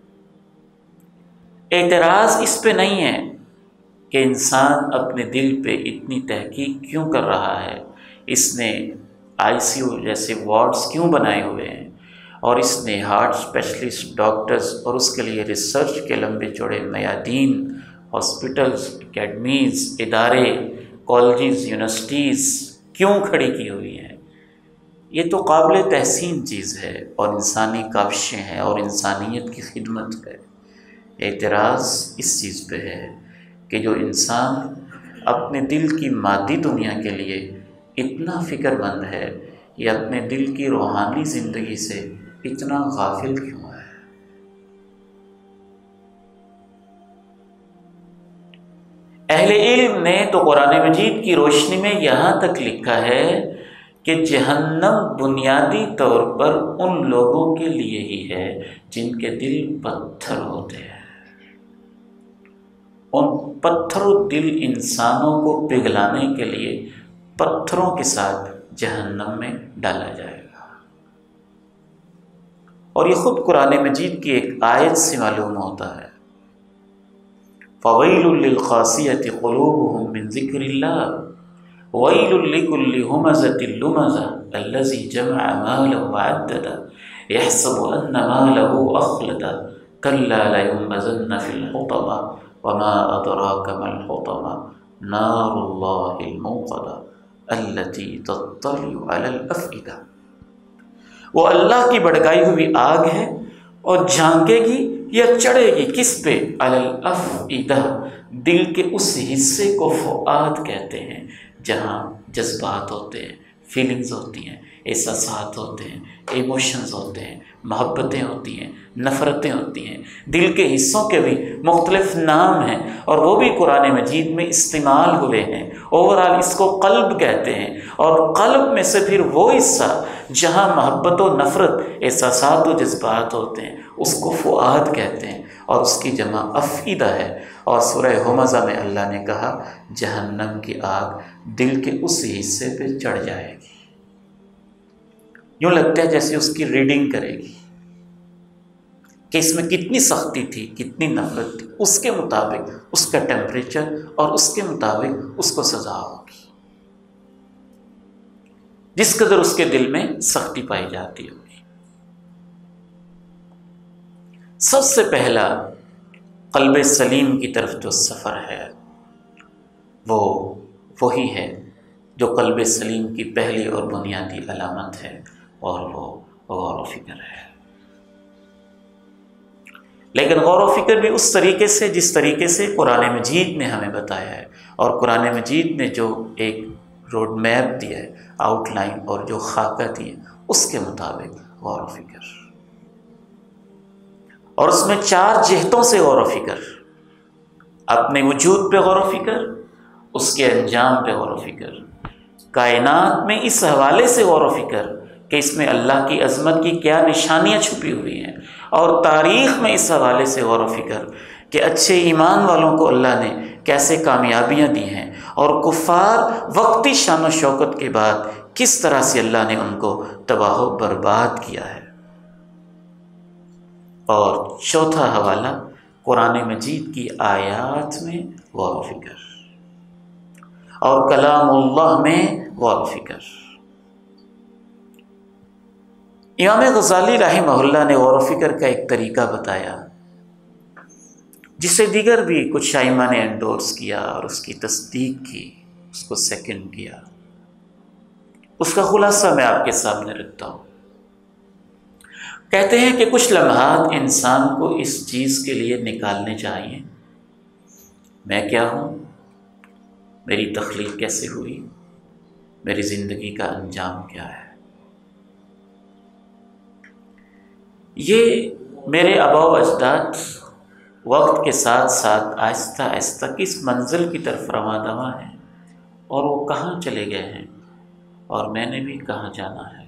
اعتراض اس پہ نہیں ہے کہ انسان اپنے دل پہ اتنی تحقیق کیوں کر رہا ہے، اس نے آئی سی یو جیسے وارڈز کیوں بنائے ہوئے ہیں، اور اس نے ہارٹ اسپیشلسٹ ڈاکٹرز اور اس کے لیے ریسرچ کے لمبے چوڑے میادین، ہاسپٹلز، اکیڈمیز، ادارے، کالجز، یونیورسٹیز کیوں کھڑی کی ہوئی ہیں۔ یہ تو قابل تحسین چیز ہے، اور انسانی کاوشیں ہیں اور انسانیت کی خدمت ہے۔ اعتراض اس چیز پہ ہے کہ جو انسان اپنے دل کی مادی دنیا کے لیے اتنا فکر مند ہے، یہ اپنے دل کی روحانی زندگی سے اتنا غافل کیوں ہے۔ اہل علم نے تو قرآن مجید کی روشنی میں یہاں تک لکھا ہے کہ جہنم بنیادی طور پر ان لوگوں کے لیے ہی ہے جن کے دل پتھر ہوتے ہیں۔ ان پتھروں دل انسانوں کو پگھلانے کے لیے پتھروں کے ساتھ جہنم میں ڈالا جائے گا۔ اور یہ خود قرآن مجید کی ایک آیت سے معلوم ہوتا ہے، فَوَيْلٌ لِّلْقَاسِيَةِ قُلُوبُهُم مِّن ذِكْرِ اللَّهِ وَيْلٌ لِّكُلِّ هُمَزَةٍ لُّمَزَةٍ الَّذِي جَمَعَ مَالًا وَعَدَّدَهُ يَحْسَبُ أَنَّ مَالَهُ أَخْلَدَهُ كَلَّا لَيُنبَذَنَّ فِي الْحُطَمَةِ وَمَا أَدْرَاكَ مَا الْحُطَمَةُ نَارُ اللَّهِ الْمُوقَدَةُ الَّتِي تَطَّلِعُ عَلَى الْأَفْئِدَةِ، وہ اللہ کی بھڑکائی ہوئی آگ ہے اور جھانکے گی یا چڑھے گی کس پہ؟ علی الافئدہ، دل کے اس حصے کو فؤاد کہتے ہیں جہاں جذبات ہوتے ہیں، فیلنگز ہوتی ہیں، احساسات ہوتے ہیں، ایموشنز ہوتے ہیں، محبتیں ہوتی ہیں، نفرتیں ہوتی ہیں۔ دل کے حصوں کے بھی مختلف نام ہیں، اور وہ بھی قرآن مجید میں استعمال ہوئے ہیں۔ اوورال اس کو قلب کہتے ہیں، اور قلب میں سے پھر وہ حصہ جہاں محبت و نفرت، احساسات و جذبات ہوتے ہیں اس کو فؤاد کہتے ہیں، اور اس کی جمع افئدہ ہے۔ اور سورہ ہمزہ میں اللہ نے کہا جہنم کی آگ دل کے اس حصے پہ چڑھ جائے گی، یوں لگتا ہے جیسے اس کی ریڈنگ کرے گی کہ اس میں کتنی سختی تھی، کتنی نفرت تھی، اس کے مطابق اس کا ٹیمپریچر اور اس کے مطابق اس کو سزا ہوگی، جس قدر اس کے دل میں سختی پائی جاتی ہوگی۔ سب سے پہلا قلب سلیم کی طرف جو سفر ہے وہ وہی ہے جو قلب سلیم کی پہلی اور بنیادی علامت ہے، اور وہ غور و فکر ہے۔ لیکن غور و فکر بھی اس طریقے سے جس طریقے سے قرآن مجید نے ہمیں بتایا ہے، اور قرآن مجید نے جو ایک روڈ میپ دیا ہے، آؤٹ لائن اور جو خاکہ دی ہے، اس کے مطابق غور و فکر، اور اس میں چار جہتوں سے غور و فکر، اپنے وجود پہ غور و فکر، اس کے انجام پہ غور و فکر، کائنات میں اس حوالے سے غور و فکر کہ اس میں اللہ کی عظمت کی کیا نشانیاں چھپی ہوئی ہیں، اور تاریخ میں اس حوالے سے غور و فکر کہ اچھے ایمان والوں کو اللہ نے کیسے کامیابیاں دی ہیں، اور کفار وقتی شان و شوکت کے بعد کس طرح سے اللہ نے ان کو تباہ و برباد کیا ہے۔ اور چوتھا حوالہ قرآن مجید کی آیات میں غور و فکر اور کلام اللہ میں غور و فکر۔ امام غزالی رحمہ اللہ نے غور و فکر کا ایک طریقہ بتایا جسے دیگر بھی کچھ ائمہ نے انڈورس کیا اور اس کی تصدیق کی، اس کو سیکنڈ کیا۔ اس کا خلاصہ میں آپ کے سامنے رکھتا ہوں۔ کہتے ہیں کہ کچھ لمحات انسان کو اس چیز کے لیے نکالنے چاہیے، میں کیا ہوں، میری تخلیق کیسے ہوئی، میری زندگی کا انجام کیا ہے۔ یہ میرے آباء و اجداد وقت کے ساتھ ساتھ آہستہ آہستہ کس منزل کی طرف رواں دواں ہیں، اور وہ کہاں چلے گئے ہیں، اور میں نے بھی کہاں جانا ہے۔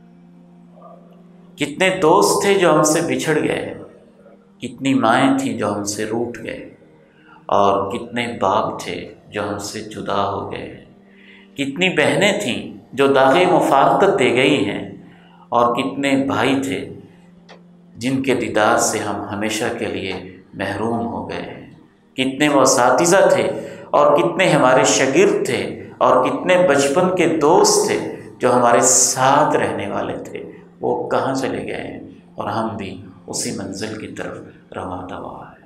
کتنے دوست تھے جو ہم سے بچھڑ گئے، کتنی مائیں تھیں جو ہم سے روٹھ گئے، اور کتنے باپ تھے جو ہم سے جدا ہو گئے، کتنی بہنیں تھیں جو داغ مفارقت دے گئی ہیں، اور کتنے بھائی تھے جن کے دیدار سے ہم ہمیشہ کے لیے محروم ہو گئے ہیں، کتنے وہ اساتذہ تھے اور کتنے ہمارے شاگرد تھے، اور کتنے بچپن کے دوست تھے جو ہمارے ساتھ رہنے والے تھے، وہ کہاں چلے گئے ہیں، اور ہم بھی اسی منزل کی طرف رواں دواں ہیں۔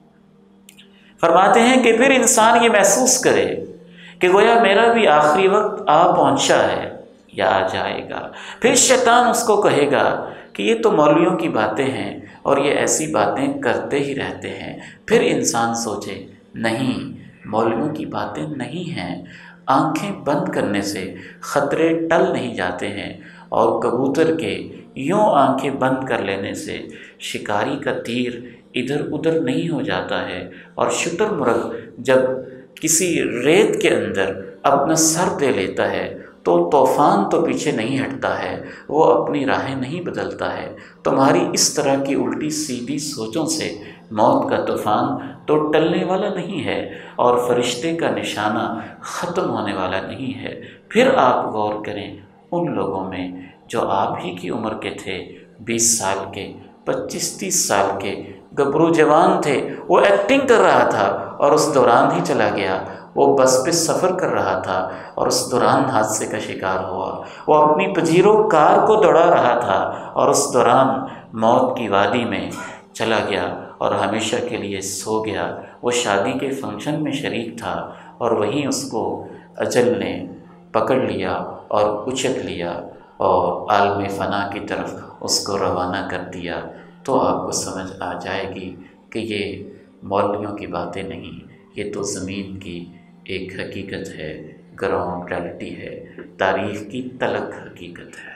فرماتے ہیں کہ پھر انسان یہ محسوس کرے کہ گویا میرا بھی آخری وقت آ پہنچا ہے یا آ جائے گا۔ پھر شیطان اس کو کہے گا کہ یہ تو مولویوں کی باتیں ہیں اور یہ ایسی باتیں کرتے ہی رہتے ہیں۔ پھر انسان سوچے نہیں، مولویوں کی باتیں نہیں ہیں، آنکھیں بند کرنے سے خطرے ٹل نہیں جاتے ہیں، اور کبوتر کے یوں آنکھیں بند کر لینے سے شکاری کا تیر ادھر ادھر نہیں ہو جاتا ہے، اور شتر مرغ جب کسی ریت کے اندر اپنا سر دے لیتا ہے تو طوفان تو پیچھے نہیں ہٹتا ہے، وہ اپنی راہیں نہیں بدلتا ہے۔ تمہاری اس طرح کی الٹی سیدھی سوچوں سے موت کا طوفان تو ٹلنے والا نہیں ہے، اور فرشتے کا نشانہ ختم ہونے والا نہیں ہے۔ پھر آپ غور کریں ان لوگوں میں جو آپ ہی کی عمر کے تھے، بیس سال کے، پچیس تیس سال کے گبرو جوان تھے، وہ ایکٹنگ کر رہا تھا اور اس دوران ہی چلا گیا۔ وہ بس پہ سفر کر رہا تھا اور اس دوران حادثے کا شکار ہوا۔ وہ اپنی پجیرو کار کو دوڑا رہا تھا اور اس دوران موت کی وادی میں چلا گیا اور ہمیشہ کے لیے سو گیا۔ وہ شادی کے فنکشن میں شریک تھا اور وہیں اس کو اجل نے پکڑ لیا اور اچک لیا اور عالم فنا کی طرف اس کو روانہ کر دیا۔ تو آپ کو سمجھ آ جائے گی کہ یہ مولویوں کی باتیں نہیں، یہ تو زمین کی ایک حقیقت ہے، گراؤنڈ ریالٹی ہے، تاریخ کی تلخ حقیقت ہے۔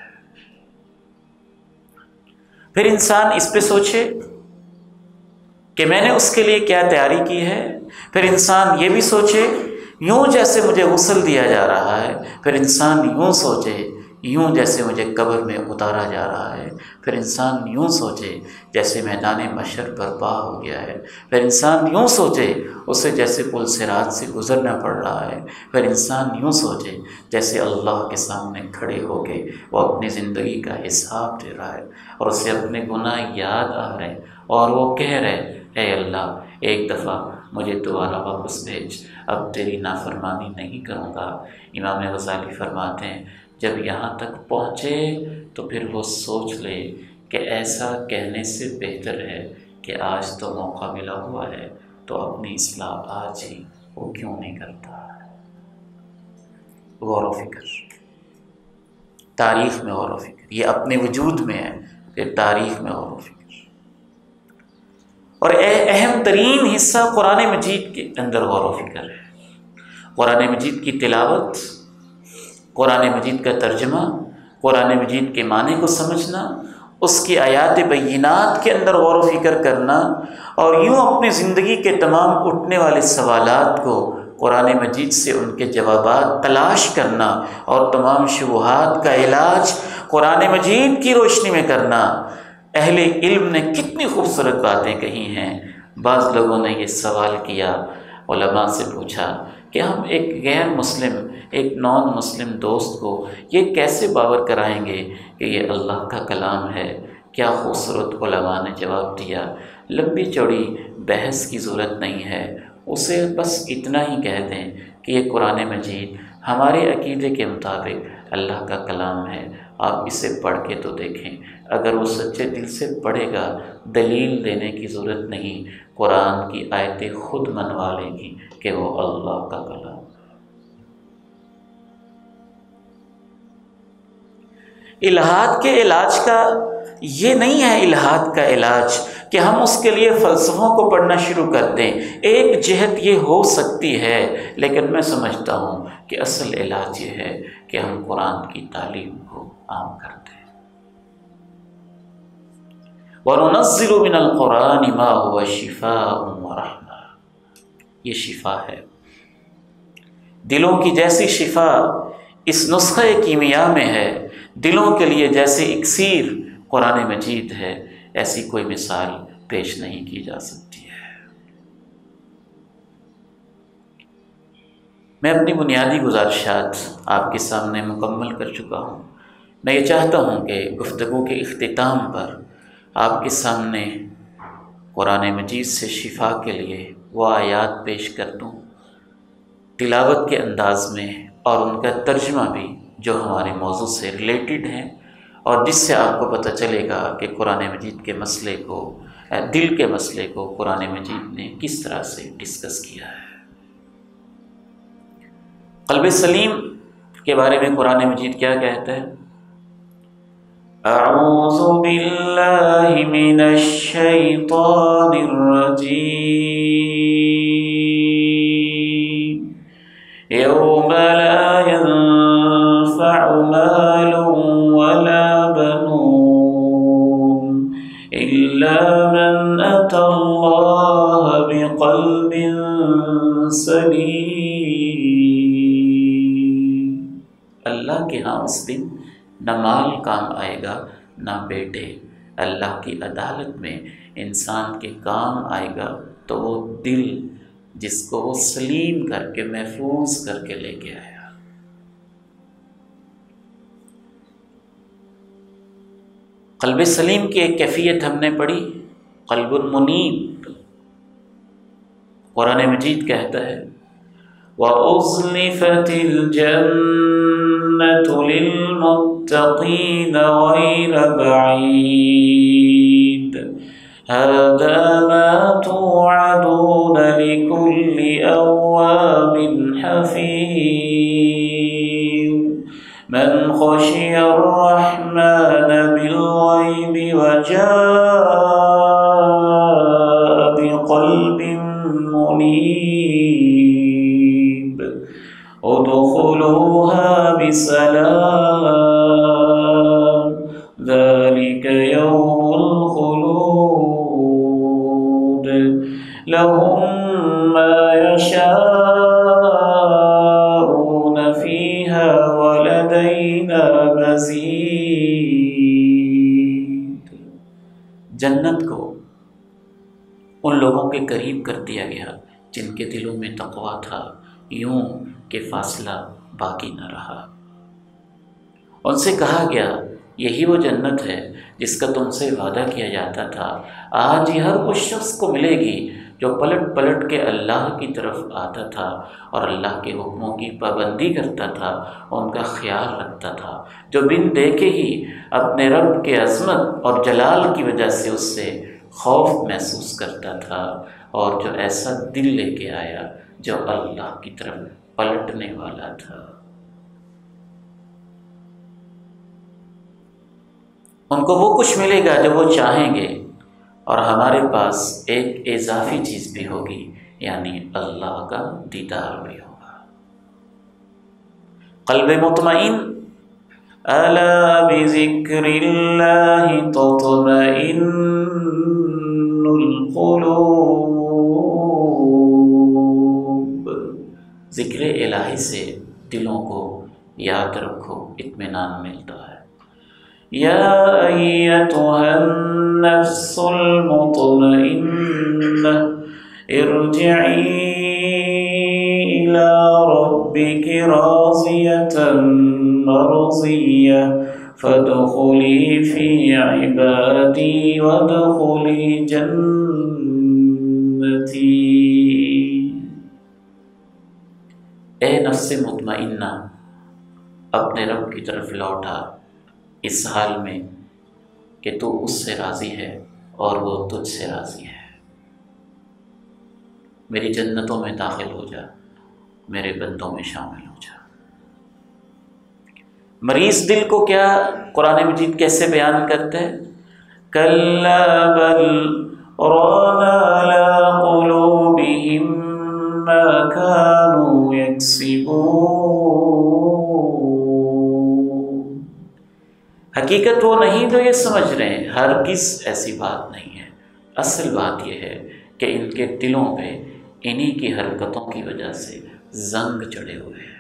پھر انسان اس پہ سوچے کہ میں نے اس کے لیے کیا تیاری کی ہے۔ پھر انسان یہ بھی سوچے یوں جیسے مجھے غسل دیا جا رہا ہے، پھر انسان یوں سوچے یوں جیسے مجھے قبر میں اتارا جا رہا ہے۔ پھر انسان یوں سوچے جیسے میدان محشر برپا ہو گیا ہے۔ پھر انسان یوں سوچے اسے جیسے پل صراط سے گزرنا پڑ رہا ہے۔ پھر انسان یوں سوچے جیسے اللہ کے سامنے کھڑے ہو کے وہ اپنی زندگی کا حساب دے رہا ہے اور اسے اپنے گناہ یاد آ رہے ہیں اور وہ کہہ رہے اے اللہ ایک دفعہ مجھے دوبارہ واپس بھیج، اب تیری نافرمانی نہیں کروں گا۔ امام غزالی فرماتے ہیں جب یہاں تک پہنچے تو پھر وہ سوچ لے کہ ایسا کہنے سے بہتر ہے کہ آج تو موقع ملا ہوا ہے تو اپنی اصلاح آج ہی وہ کیوں نہیں کرتا۔ غور و فکر، تاریخ میں غور و فکر، یہ اپنے وجود میں ہے کہ تاریخ میں غور و فکر۔ اور اہم ترین حصہ قرآن مجید کے اندر غور و فکر ہے۔ قرآن مجید کی تلاوت، قرآن مجید کا ترجمہ، قرآن مجید کے معنی کو سمجھنا، اس کی آیات بینات کے اندر غور و فکر کرنا، اور یوں اپنی زندگی کے تمام اٹھنے والے سوالات کو قرآن مجید سے ان کے جوابات تلاش کرنا اور تمام شبہات کا علاج قرآن مجید کی روشنی میں کرنا۔ اہل علم نے کتنی خوبصورت باتیں کہی ہیں۔ بعض لوگوں نے یہ سوال کیا، علماء سے پوچھا کہ ہم ایک غیر مسلم، ایک نان مسلم دوست کو یہ کیسے باور کرائیں گے کہ یہ اللہ کا کلام ہے؟ کیا خوبصورت علماء نے جواب دیا، لمبی چوڑی بحث کی ضرورت نہیں ہے، اسے بس اتنا ہی کہہ دیں کہ یہ قرآن مجید ہمارے عقیدے کے مطابق اللہ کا کلام ہے، آپ اسے پڑھ کے تو دیکھیں۔ اگر وہ سچے دل سے پڑھے گا، دلیل دینے کی ضرورت نہیں، قرآن کی آیتیں خود منوا لیں گی کہ وہ اللہ کا کلام۔ الہاد کے علاج کا یہ نہیں ہے، الہاد کا علاج کہ ہم اس کے لیے فلسفوں کو پڑھنا شروع کر دیں۔ ایک جہت یہ ہو سکتی ہے، لیکن میں سمجھتا ہوں کہ اصل علاج یہ ہے کہ ہم قرآن کی تعلیم کو عام کر دیں۔ وَنُنَزِّلُ مِنَ الْقُرْآنِ مَا هُوَ شِفَاءٌ وَرَحْمَةٌ، یہ شفا ہے۔ دلوں کی جیسی شفا اس نسخہ کیمیا میں ہے، دلوں کے لیے جیسے اکسیر قرآن مجید ہے، ایسی کوئی مثال پیش نہیں کی جا سکتی ہے۔ میں اپنی بنیادی گزارشات آپ کے سامنے مکمل کر چکا ہوں۔ میں یہ چاہتا ہوں کہ گفتگو کے اختتام پر آپ کے سامنے قرآن مجید سے شفا کے لیے وہ آیات پیش کر دوں تلاوت کے انداز میں، اور ان کا ترجمہ بھی جو ہمارے موضوع سے ریلیٹڈ ہیں، اور جس سے آپ کو پتہ چلے گا کہ قرآن مجید کے مسئلے کو، دل کے مسئلے کو قرآن مجید نے کس طرح سے ڈسکس کیا ہے۔ قلب سلیم کے بارے میں قرآن مجید کیا کہتا ہے؟ اعوذ باللہ من الشیطان الرجیم، یوم لا ينفع مال ولا بنون الا من اتى اللہ بقلب سلیم۔ اللہ کے ہاں اس دن نہ مال کام آئے گا نہ بیٹے، اللہ کی عدالت میں انسان کے کام آئے گا تو وہ دل جس کو وہ سلیم کر کے محفوظ کر کے لے کے آیا۔ قلب سلیم کی ایک کیفیت ہم نے پڑھی، قلب منیب۔ قرآن مجید کہتا ہے وَأُزْلِفَتِ الْجَنَّةُ لِلْمُتَّقِينَ غَيْرَ بَعِيدٍ هَذَا مَا تُوعَدُونَ لِكُلِّ أَوَّابٍ حَفِيظٍ مَنْ خَشِيَ الرَّحْمَنَ بِالْغَيْبِ وَجَاءَ بِقَلْبٍ مُنِيبٍ ادخلوها بسلام ذلك يوم الخلود لهم ما يشاءون فيها ولدينا مزيد۔ جنت کو ان لوگوں کے قریب کر دیا گیا جن کے دلوں میں تقویٰ تھا، یوں کہ فاصلہ باقی نہ رہا۔ ان سے کہا گیا یہی وہ جنت ہے جس کا تم سے وعدہ کیا جاتا تھا، آج یہ ہر اس شخص کو ملے گی جو پلٹ پلٹ کے اللہ کی طرف آتا تھا اور اللہ کے حکموں کی پابندی کرتا تھا، ان کا خیال رکھتا تھا، جو بن دیکھے ہی اپنے رب کے عظمت اور جلال کی وجہ سے اس سے خوف محسوس کرتا تھا، اور جو ایسا دل لے کے آیا جو اللہ کی طرف پلٹنے والا تھا۔ ان کو وہ کچھ ملے گا جو وہ چاہیں گے، اور ہمارے پاس ایک اضافی چیز بھی ہوگی، یعنی اللہ کا دیدار بھی ہوگا۔ قلب مطمئن، الا بذکر اللہ تطمئن القلوب، ذکر الہی سے دلوں کو یاد رکھو، اطمینان ملتا ہے۔ یا ایتھا النفس المطمئنہ ارجعی الی ربک راضیۃ مرضیہ فادخلی فی عبادی وادخلی جنتی۔ اے نفس مطمئنہ، اپنے رب کی طرف لوٹا اس حال میں کہ تو اس سے راضی ہے اور وہ تجھ سے راضی ہے۔ میری جنتوں میں داخل ہو جا، میرے بندوں میں شامل ہو جا۔ مریض دل کو کیا قرآن مجید کیسے بیان کرتے ہیں؟ کَلَّا بَلْ رَانَ عَلَىٰ قُلُوبِهِم مَّا كَانُوا يَكْسِبُونَ۔ حقیقت وہ نہیں جو یہ سمجھ رہے ہیں، ہرگز ایسی بات نہیں ہے۔ اصل بات یہ ہے کہ ان کے دلوں پہ انہی کی حرکتوں کی وجہ سے زنگ چڑھے ہوئے ہیں۔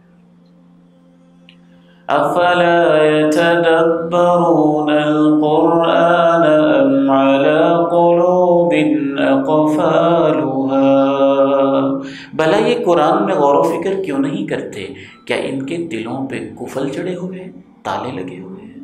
افلا يتدبرون القرآن ام على قلوب اقفالها۔ بھلا یہ قرآن میں غور و فکر کیوں نہیں کرتے؟ کیا ان کے دلوں پہ قفل چڑھے ہوئے ہیں، تالے لگے ہوئے ہیں؟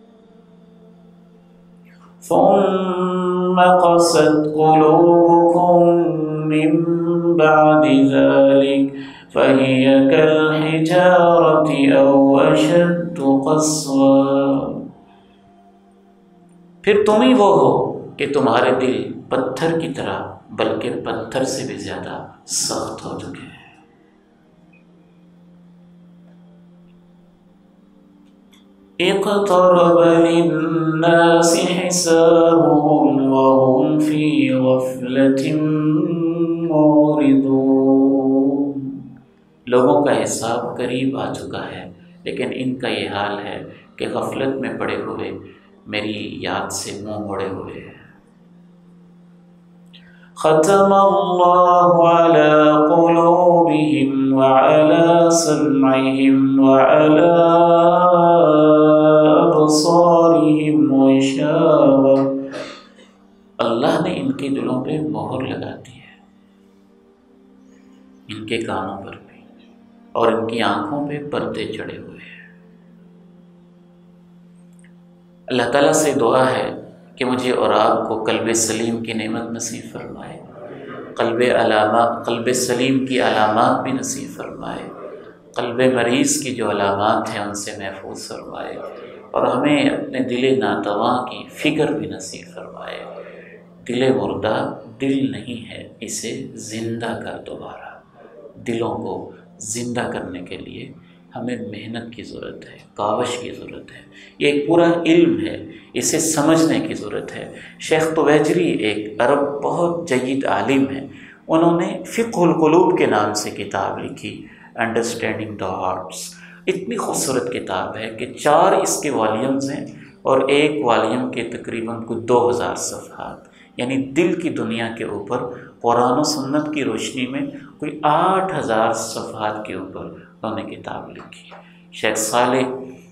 ثم قست قلوبكم من بعد ذلك فهي كالحجارة أو أشد قسوة۔ پھر تم ہی وہ ہو کہ تمہارے دل پتھر کی طرح بلکہ پتھر سے بھی زیادہ سخت ہو چکے ہیں۔ اقترب للناس حسابهم وهم في غفلة معرضون۔ لوگوں کا حساب قریب آ چکا ہے، لیکن ان کا یہ حال ہے کہ غفلت میں پڑے ہوئے میری یاد سے منہ موڑے ہوئے ہیں۔ ختم اللہ علی قلوبہم وعلی سمعہم وعلی ابصارہم غشاوہ۔ اللہ نے ان کے دلوں پہ مہر لگا دی ہے، ان کے کانوں پر بھی اور ان کی آنکھوں پہ پردے چڑھے ہوئے ہیں۔ اللہ تعالیٰ سے دعا ہے کہ مجھے اور آپ کو قلب سلیم کی نعمت نصیب فرمائے، قلب علامات قلب سلیم کی علامات بھی نصیب فرمائے، قلب مریض کی جو علامات ہیں ان سے محفوظ فرمائے، اور ہمیں اپنے دل ناتواں کی فکر بھی نصیب فرمائے۔ دل مردہ دل نہیں ہے، اسے زندہ کر دوبارہ۔ دلوں کو زندہ کرنے کے لیے ہمیں محنت کی ضرورت ہے، کاوش کی ضرورت ہے۔ یہ ایک پورا علم ہے، اسے سمجھنے کی ضرورت ہے۔ شیخ تویجری ایک عرب بہت جید عالم ہیں، انہوں نے فقہ القلوب کے نام سے کتاب لکھی، انڈرسٹینڈنگ دا ہارٹس۔ اتنی خوبصورت کتاب ہے کہ چار اس کے والیومز ہیں اور ایک والیم کے تقریباً کچھ دو ہزار صفحات، یعنی دل کی دنیا کے اوپر قرآن و سنت کی روشنی میں کوئی آٹھ ہزار صفحات کے اوپر انہوں نے کتاب لکھی۔ شیخ صالح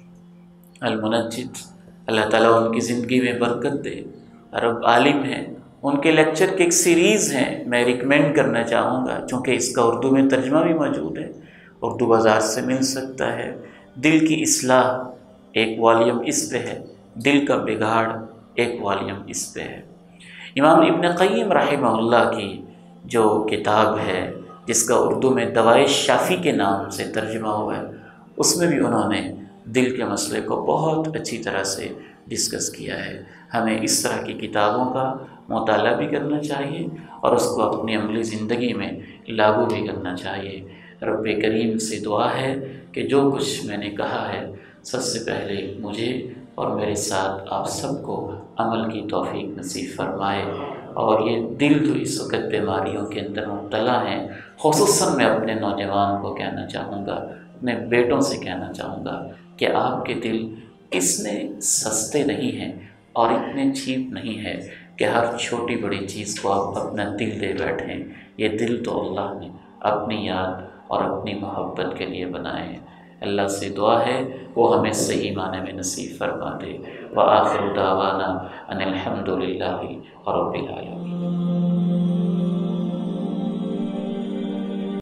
المنجد، اللہ تعالیٰ ان کی زندگی میں برکت دے، عرب عالم ہیں، ان کے لیکچر کی ایک سیریز ہیں، میں ریکمینڈ کرنا چاہوں گا، چونکہ اس کا اردو میں ترجمہ بھی موجود ہے، اردو بازار سے مل سکتا ہے۔ دل کی اصلاح ایک والیم اس پہ ہے، دل کا بگاڑ ایک والیم اس پہ ہے۔ امام ابن قیم رحمہ اللہ کی جو کتاب ہے جس کا اردو میں دوائے شافی کے نام سے ترجمہ ہوا ہے، اس میں بھی انہوں نے دل کے مسئلے کو بہت اچھی طرح سے ڈسکس کیا ہے۔ ہمیں اس طرح کی کتابوں کا مطالعہ بھی کرنا چاہیے اور اس کو اپنی عملی زندگی میں لاگو بھی کرنا چاہیے۔ رب کریم سے دعا ہے کہ جو کچھ میں نے کہا ہے سب سے پہلے مجھے اور میرے ساتھ آپ سب کو عمل کی توفیق نصیب فرمائے، اور یہ دل جو اس وقت بیماریوں کے اندر مبتلا ہیں، خصوصاً میں اپنے نوجوان کو کہنا چاہوں گا، اپنے بیٹوں سے کہنا چاہوں گا کہ آپ کے دل اتنے سستے نہیں ہیں اور اتنے چیپ نہیں ہے کہ ہر چھوٹی بڑی چیز کو آپ اپنا دل دے بیٹھیں۔ یہ دل تو اللہ نے اپنی یاد اور اپنی محبت کے لیے بنائیں۔ اللہ سے دعا ہے وہ ہمیں صحیح معنی میں نصیب فرما دے۔ وآخر دعوانا ان الحمد للہ رب العالمین۔